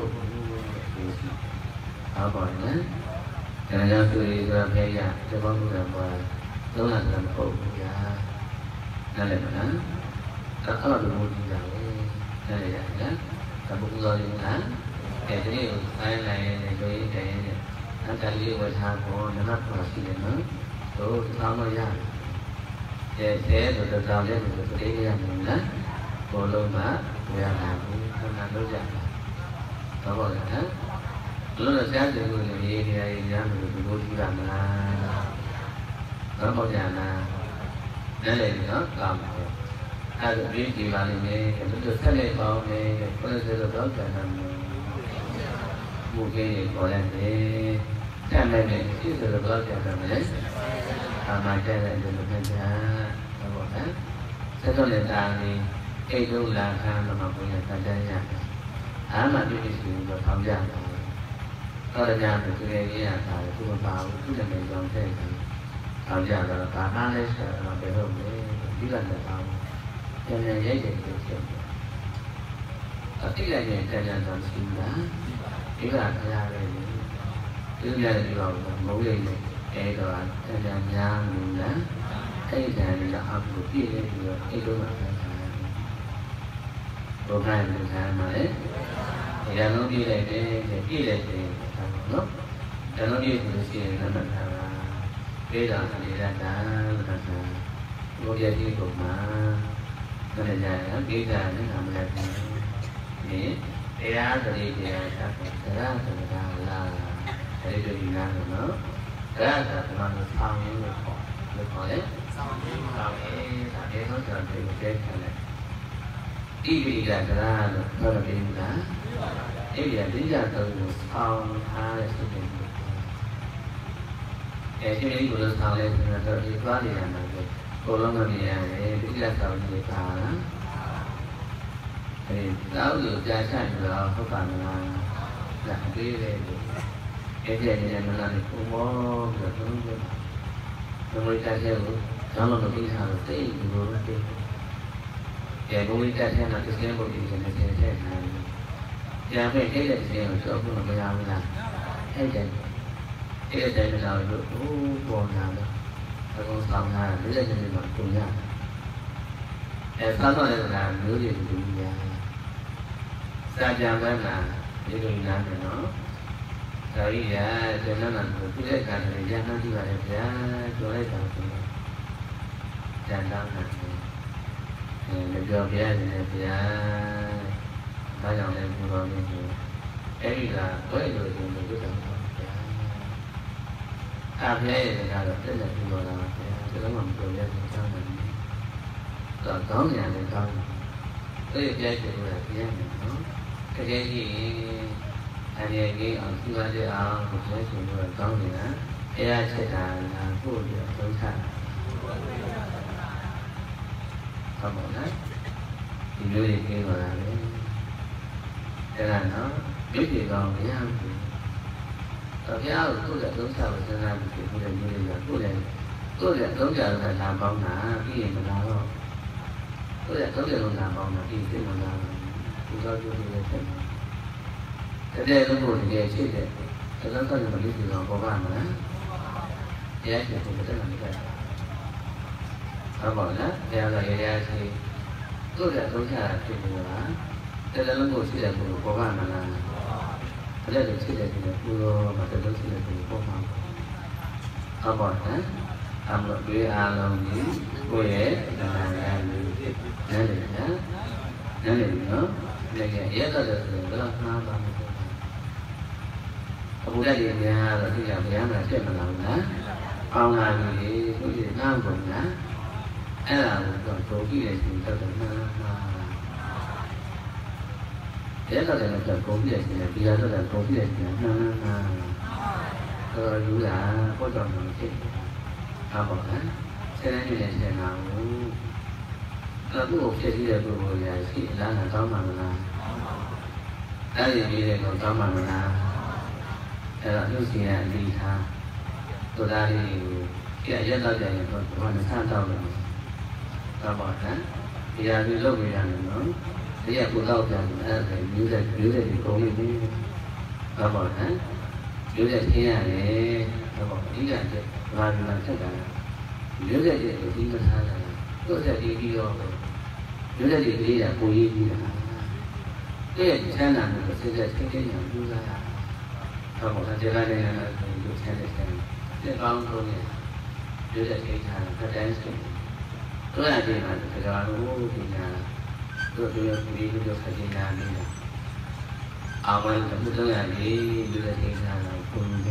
họ gọi đó cho nên tôi làm cái gì cho con tôi làm và tôi làm cô và nên là mình đó có là được mua gì đâu nên là vậy đó cả bụng rồi thì hả để cái điều ai này tôi cái anh ta đi qua thang của nó mất và khi nữa tôi không nói ra thế rồi từ đầu đến rồi tôi đi ra mình đó cô luôn mà về làm cũng không làm đâu ra có bao giờ hết lúc là sáng thì người đi thì ai ra mình vô đi làm là có bao giờ là để lại nó làm ai được biết gì bạn này chúng tôi thấy lên bao này có thể được đó cả làm mua cái gọi là để xem này chứ được đó cả làm đấy mà cái này được cái giá nó gọi đó thế cho nên là thì cái đâu là tham là mà bây giờ ta đây nha mà đi thì được tham gia có là nhà thì cái này là phải thu vào cứ là mình dọn thế အောင်ကြတော့ဘာမှလည်းဆက်တော့ဘယ်လိုလဲဒီကလည်းတော့ပြန်ပြန်ရိုက်တယ်လို့ပြောတယ်အတိလိုက်ရင်ပြန်ပြန်တော့ရှိလားဒီကခရရတယ်ဒီလိုရတယ်ပြောတော့မဟုတ်လေအဲ့တော့ပြန်ပြန်များလို့လားအဲ့ဒီတန်လေးတော့အကူပြည့်နေပြီးတော့အဲ့လိုမှပြန်ပြန်ဘုရားလူသားမှာလေရန်လုံးပြည့်လိုက်တယ်ပြည့်လိုက်တယ်နော်ရန်လုံးပြည့်လို့ရှိရင်လည်းမှတ်ထားပါပြေးတာနေရတာလို့ဆိုဘုရားကြီးကမှဘယ်ကြလဲပြေးတာနဲ့နာမည်ပြန်ဒီတရားတည်းတရားသတ်တရားဆိုတာလားအဲဒီလိုနားနော်တရားဆိုတာကဆောင်းရင်းလို့ခေါ်တယ်ဆောင်းရင်းဒါအဲ့တော့ကျွန်တော်ဒီတဲခံတယ်ဣပိကတရားလို့ပြောရပြီးလားအဲ့ဒီအတိအကျတော့ဆောင်းထားတဲ့စိတ်တွေအဲဒီလိုကိုဆောင်းလဲဆိုတော့ဒီသွားနေရမှာကိုလုံးမနေရတယ်ဒီကဆောင်းနေတာတောက်လို့ကြာဆိုင်တော့ဟုတ်ပါမလားဒါအသေးလေးအဲ့ဒီနေရာမှာလည်းဘုံဘောပြီးတော့ဘုံဘုံတက်တဲ့ကိုကျောင်းတော်ပြီးထားလို့တိတ်ပြီးတော့တိတ်ဘုံတက်တဲ့မှာတစ်စင်းပုံပြီးနေတယ်တဲ့ကြာပဲတိတ်တဲ့စင်းကိုကျော်ဖို့မရဘူးလားအဲ့တဲ့တော့လို့ပေါ်လာတော့အကုန်ဆောင်လာတယ်လက်ချက်တွေမှာပုံရတယ်ဆောင်းတော့လည်းကမျိုးတွေတူညာစာကြံပန်းမှာဒီလိုနားတယ်နော်ဒါကြီးရကျွန်တော်ကပြည့်တဲ့ခါတည်းရဟန်းကြည့်ပါလေဗျာပြောလိုက်တာဆိုတော့ကျန်တော့တယ်ပြောပြရတယ်ဗျာဒါကြောင့်လည်းပြောပါမယ်အဲ့ဒီကဘယ်လိုဆိုလို့ပြောတာဗျာအပြည့်ရကတော့တက်လက်ပြောတာဗျာကျွန်တော်မှပြောရတဲ့အကြောင်းတယ်တော့ကောင်းရတယ်ကောင်းတယ်အဲ့ဒီပြည့်တယ်ဗျာပြန်မယ်နော်တကယ်ကြီးအနေကြီးအောင်ကြည့်ရတဲ့အောင်ကိုပြောဆိုတော့ကောင်းနေတာတရားချက်တာလာပို့ပြီးသုံးချဟုတ်ပါလားဒီလိုကြီးပြောပါလားလေအဲ့ဒါနော်ဒီကြီးကောင်းမရဘူးတော့ဘုရားကိုကိုယ်ကသုံးချဖို့စဉ်းစားပြီးကိုယ်လည်းမျိုးလေးကကိုယ်လည်းသုံးကြတော့လာပေါင်းတာပြီးရင်မလာတော့ကိုယ်လည်းသုံးကြတော့လာပေါင်းတာပြီးစိတ်မလာဘူး တော့ကျိုးနေတယ်တဲ့လုံးကိုတကယ်ရှိတယ်သလုံးတော့မလို့ဒီတော့ပေါ်ပါမလားတရားရှိဖို့တက်လာနေတယ်ဟုတ်ပါလားတရားတော်ရရရှိတို့တဲ့သုံးချတာဖြစ်နေလားတဲ့လုံးကိုရှိတယ်ကိုပေါ်ပါမလားတဲ့လုံးရှိတယ်ကိုကိုမတဲ့လုံးရှိတယ်ကိုပေါ်ပါဟုတ်ပါလားအမလို့ဒီအားလုံးကြီးကိုရဲ့နာနာလေးနဲ့လေနော်လည်းရဲတော့တယ်ဆိုတော့မှားပါမယ်အခုတက်ရင်များတော့ဒီကဘုရားမှာတက်မလာဘူးလားပေါင်းလာပြီသူကြီးနားကုန်လားအဲ့ဒါကိုတော့ကြိုကြည့်လိုက်ရင်တော့မှားရဲတော့တယ်တော့ကြိုကြည့်လိုက်ရင်ဒီရတော့ကြိုကြည့်လိုက်ရင်မှားတော့ယူလာပေါ်တော့မှဖြစ်တာပေါ့နော်ဆယ်နှစ်နဲ့ဆယ်နာဘူးအခုဖြစ်ပြီးတဲ့ပုဂ္ဂိုလ်ရာရှိလားငါကောင်းပါမလားအဲ့ဒီပြီးတဲ့ကောင်းပါမလားအဲ့တော့လူစီကအလေးထားသူသားလေးကိုရက်တော့ကြရင်တော့ဘာနဲ့ဆန်းတော့လဲတော့ပါဟမ်ဒီဟာကိုလုပ်နေရတယ်နော်ဒီကကိုတော့ပြန်အဲ့ဒါမျိုးတဲ့ဒီကုန်နေပြီတော့ပါဟမ်မျိုးတဲ့ခင်းရတယ်တော့ပါဒီကဘာမှမဆက်တာမျိုးတဲ့ဒီမထားတာတို့တဲ့ဒီပြီးတော့မျိုးတဲ့ဒီလေးကကိုရေးပြီးတာတဲ့ချမ်းသာမှုကိုစစ်စစ်ချင်းချင်းယူလာတာတော့ဘာဒီကနေ့လည်းလူချမ်းတဲ့တဲ့ကောင်းဆုံးနဲ့မျိုးတဲ့ကိစ္စကတိုင်းစင်တို့ရတဲ့မှာဒါကလို့ဒီနာတို့တို့ဒီလိုခက်နေတာနေတာအဝယ်တို့တို့ရည်လူတဲ့ကိစ္စကိုပုံပြ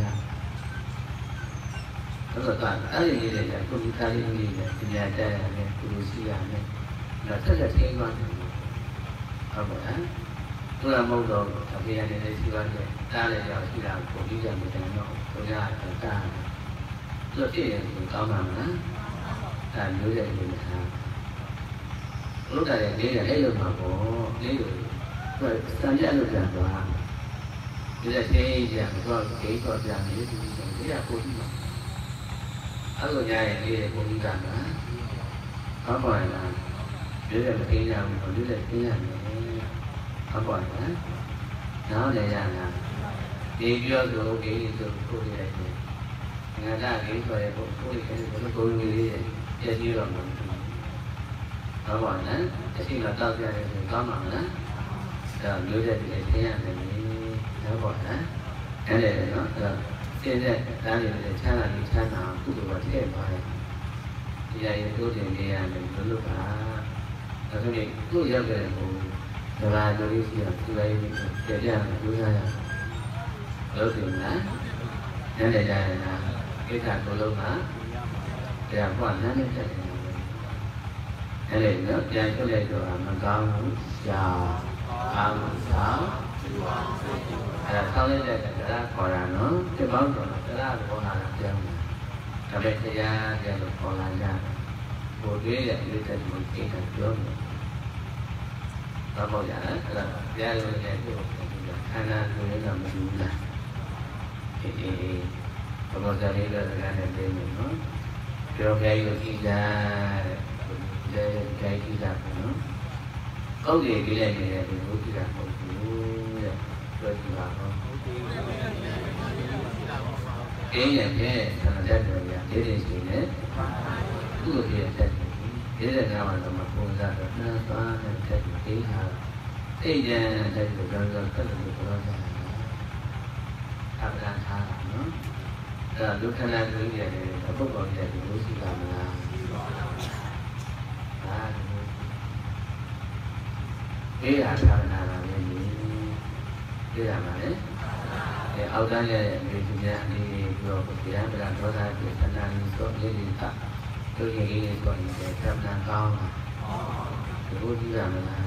တော့အဲ့ဒီလေးတွေကကွန်ပျူတာလေးတွေပညာတတ်ရတယ်ကိုလိုစီရတယ်တော့ဆက်လက်ထိန်းသွားတယ်ဟုတ်ပါလားသူကမဟုတ်တော့အဖေရနေတဲ့စီပါတဲ့တားလေရောက်ရှိတာကိုပြီးကြမယ်တော့ဘုရားကတားသူပြည့်ရင်ကောင်းပါမလားအဲမျိုးတဲ့လူတွေဟာဘုရားရဲ့လေးရအဲ့လိုမှာပေါ့လေးကိုစံကြလို့ပြန်သွားဒီလက်သေးကြီးကတော့ဂိတ်တော့ပြန်နေပြီဒီကကိုကြည့်ပါအဲ့လိုညာရဲ့လေးကိုကြီးကနော်ဟောပေါ်လားဒီလည်းမသိကြဘူးဒီလည်းသိရတယ်ဟောပေါ်လားနောက်လည်းရလားဒီပြောဆိုဒီဆိုကိုယ်ရဲ့ငါကလေးဆိုရဲကိုယ်ရဲ့ဘယ်လိုကိုယ်လေးရဲ့ပြည့်စည်တော့မှာဟောပေါ်လားအရှိမတောက်ကြရဲဆိုကောင်းမှာလားဒါမျိုးတဲ့ဒီသိရတယ်ဟောပေါ်လားအဲ့ဒါနော်အဲ့ကျင်းတဲ့တန်းတွေချမ်းသာပြီးချမ်းသာကုသိုလ်ကထည့်ပါတယ်ဒီအရင်တို့တင်နေရတယ်ဘယ်လိုပါဒါဆိုရင်သူ့ရောက်တဲ့ဟိုဒရာတို့ရှိရသူ့ရဲ့ကြည့်ကြမယ်ပြောရရလို့ဒီလားနည်းနည်းကြရတာကိစ္စကိုလုံးမှာတရားပွားနည်းနည်းတက်တယ်အဲ့ဒီတော့ပြန်ထုတ်လိုက်တော့မကောင်းဘူးရှာအာမသာအဲ့ဒါဆောင်းလိုက်တဲ့တရားခေါ်တာနော်ဒီပေါင်းတော့တရားခေါ်တာပြောင်းတယ်ဒါပေမဲ့တရားကျတော့ခေါ်လာကြဘုရားရဲ့ဒီတက်ကိုသိတာပြောတယ်ဘာပေါ့ရတယ်အဲ့ဒါတရားရုံးရဲ့ဒီခန္ဓာကိုယ်ကမတူဘူးလားအေးဘောဇာလေးတော့လည်းနေနေနော်ပြောကြရည်ကြည့်ကြတဲ့ကြိုက်ကြည့်တာနော်ကောက်ရည်ကြည့်လိုက်နေတဲ့ဒီဘုရားမဟုတ်ဘူးတဲ့ပြောကြည့်ပါတော့အင်းရဲ့ဆန္ဒတော်ရဒီလိုရှိနေသူ့ရဲ့တက်ဒီတဲ့ကမှတော့မပုံစားတော့နှမ်းသွားတဲ့တက်ဒီဟာအိတ်ကျန်တက်ကိုကြောင်းကြောင်းတက်လို့ပြောကြတယ်အပ္ပဒါထားတာနော်အဲ့ဒါဒုက္ခနာကိုကြည့်ရတယ်အပုဂ္ဂိုလ်ရဲ့ဒီလိုရှိတာမလားအေးအားထားနာတာလည်းဒီရမှာလေအောက်တန်းရဲ့ဒီသူများအနေနဲ့ပြောဒီရန်ဗလာဒေါသပြေသနာလို့ဆိုလေးလေးကတို့ရင်လေးဆိုရင်သက်သာကောင်းတာဒီလိုကြည့်ရမလား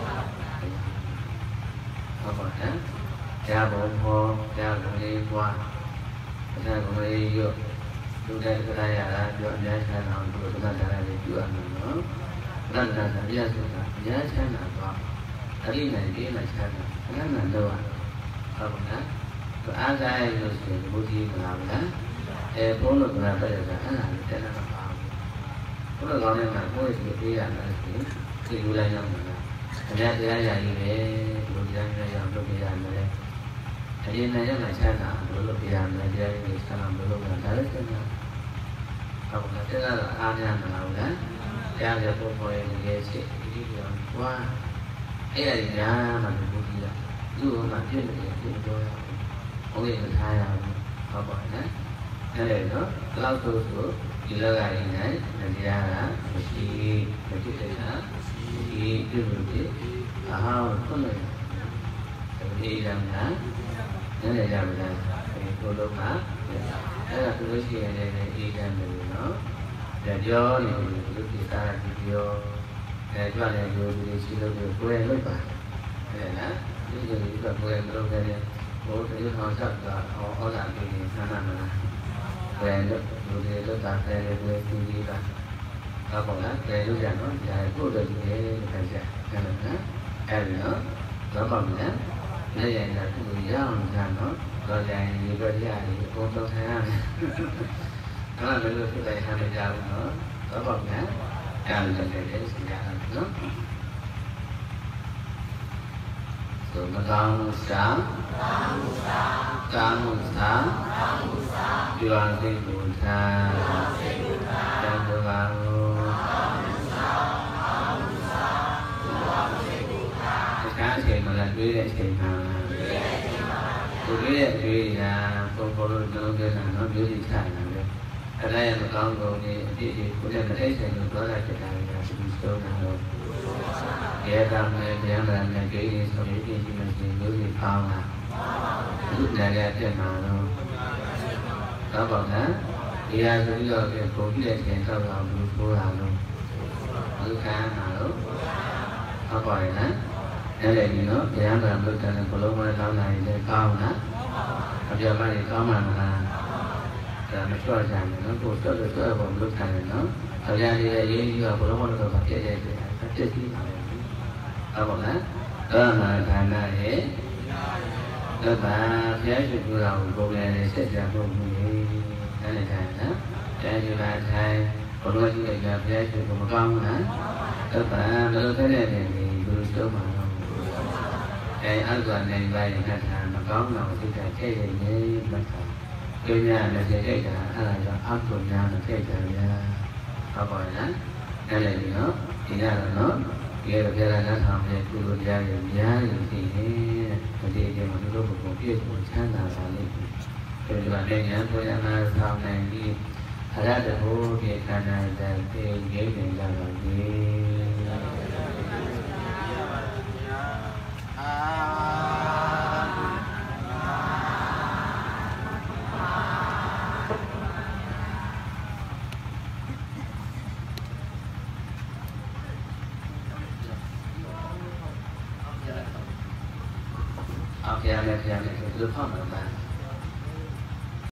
ဟုတ်ပါရဲ့ကြားဘုံဟောကြားဘုံလေးပွားကြားဘုံလေးရွတ်လူတဲ့ခရရတာပြောအများချမ်းအောင်ဒီလိုသတ်တာလေးပြုရမယ်နော်သတ်တာပြရဆိုတာအများချမ်းတာတော့အဲ့ဒီနဲ့ဒီမှာချမ်းတာခဏမှတော့ဟုတ်ပါလားအားစားရလို့ဆိုရင်ဘုရားမလားဗျာဘုန်းတော်ကလည်းပြည့်တယ်အဲ့ဒါလည်းတက်တာပါဘုရားကောင်းတဲ့မှာကိုယ့်ရဲ့ပြေးရမယ်ဆိုရင်ဒီလိုလိုက်ရောက်မှာအများတရားရည်ပဲလူတရားများရောက်လုပ်ပြရမယ်အရင်နဲ့ရမှချမ်းသာလုပ်ပြရမယ်တရားရည်ဆန္ဒမလုပ်တာဒါလည်းကျန်တာဟုတ်ကဲ့တက်တာအားများမလားဗျာတရားရပုံပေါ်ရဲ့ရဲ့ရှိဒီလိုဝါအဲ့ဒီညာမှာဘုရားသူ့ဟောမှာပြည့်တယ်ပြည့်တော့ဘုရားမထားရဘူးဟုတ်ပါနဲ့အဲ့ဒါတော့ဘလောက်ဆိုဒီလောကကြီးနဲ့တရားကမရှိတဲ့ဟာဒီပြုလို့ဒီအဟောင်းဆွလို့ဒီလမ်းကလည်းကြမလားဒီကိုလုံးကအဲ့ဒါသူလို့ရှိရင်လည်းအေးချမ်းတယ်နော်ကြောနေလူဒီသားဒီပြောကြွလည်းလူဒီရှိလို့ကိုယ်လွတ်ပါအဲ့ဒါဒီလိုဒီကကိုယ်မလုပ်ခဲ့တဲ့ဘုရားဟောချက်တာဟောတာပြီးနေဆန္ဒမလားဘယ်လိုလူတွေလွတ်တာတယ်ကိုယ်သူကြီးတာဟုတ်ပါလားဘယ်လိုကြနော်ဒါကိုယ်တို့ဒီလေခိုင်းချက်အဲ့ဒါနော်အဲ့ဒါနော်တော့ပါမယ်လက်ရည်ကသူ့ရအောင်ကြနော်တော့ကြရင်ဒီတော့ရတယ်အကုန်တော့ဆိုင်ရတယ်ဒါကလည်းဖြစ်လိုက်ထားမကြဘူးနော်တော့ပါမယ်အဲ့ဒါလည်းစီရတယ်နော်မကောင်းမှုစာကာမှုစာပြောင်းသိမှုစာတန်ဖိုးပါဘူးအခါအချိန်မှာလည်းတွေးတဲ့အချိန်မှာတွေးရဲ့တွေးတာပုံပေါ်လို့ကျွန်တော်ပြောတာနော်မျိုးစီချတာလေအဲ့ဒါရဲ့မကောင်းကုန်ကြီးအပြည့်အကိုယ်နဲ့မထိတ်ဆိုင်လို့ပြောတာဖြစ်တာလည်းဒီစိုးတာတော့ရဲကမယ်ဗျာမနဲ့ကြိတ်ဆိုရင်ဒီလိုမျိုးကြီးပေါင်းတာဒီနေ့လည်းတက်မှာတော့တော့ပေါ့နော်ဒီဟာဆိုပြီးတော့ပုံပြည့်တဲ့ချိန်တော့ဘူးပိုးတာလို့ဘုရားမှာတော့ဟုတ်ပါရဲ့နော်အဲ့ဒါကြီးနော်ဗျာမလို့တဲ့ဘလုံးမလောင်းနိုင်လေကောင်းလားအပြမကြီးကောင်းမှာမလားဒါမချော့ကြဘူးနော်ကိုတော့တော့ဘုံလို့ခံတယ်နော်အပြကြီးရဲ့ရေးကြီးကဘလုံးမလို့တော့ပြည့်ရဲ့ပြည့်ကြီးပါလေဟုတ်ပါလားသောနာဌာနရဲ့သဗ္ဗဘုရားရှိခိုးတော်ကိုပုံလည်းဆက်ကြပုံမူလေအဲ့ဒီတိုင်းနော်တိုင်းယူလာထိုင်ဘုရားရှိခိုးကဘုရားရှိခိုးမကောင်းဘူးလားသက်သာဘယ်လိုဖြစ်နေတယ်ဒီလူတို့မှာတော့အဲ့ဒါနဲ့လိုက်နေတာမကောင်းတော့စိတ်ကထဲ့ရနေမှတ်တာကျင်းရတယ်စိတ်ကအဲ့ဒါကြောင့်အကုညာနဲ့ထိတ်တယ်ဗျာဟုတ်ပါလားအဲ့လေဒီနော်ဒီရတော့နော်ဒီလိုပြရတဲ့ဆောင်ရဲ့ကုလိုတရားရဲ့များရင်သိရင်ဒီအကျင့်မှာတို့ဘုံပြည့်စုံချမ်းသာပါလိမ့်မယ်ဒီလိုနဲ့ဉာဏ်ပေါ်ရမှာဆောင်နိုင်ပြီးအရတ္တဘုရားခန္ဓာတည်းသိငြိမ့်နေကြပါစေဖျားနဲ့သူဖောက်မှာ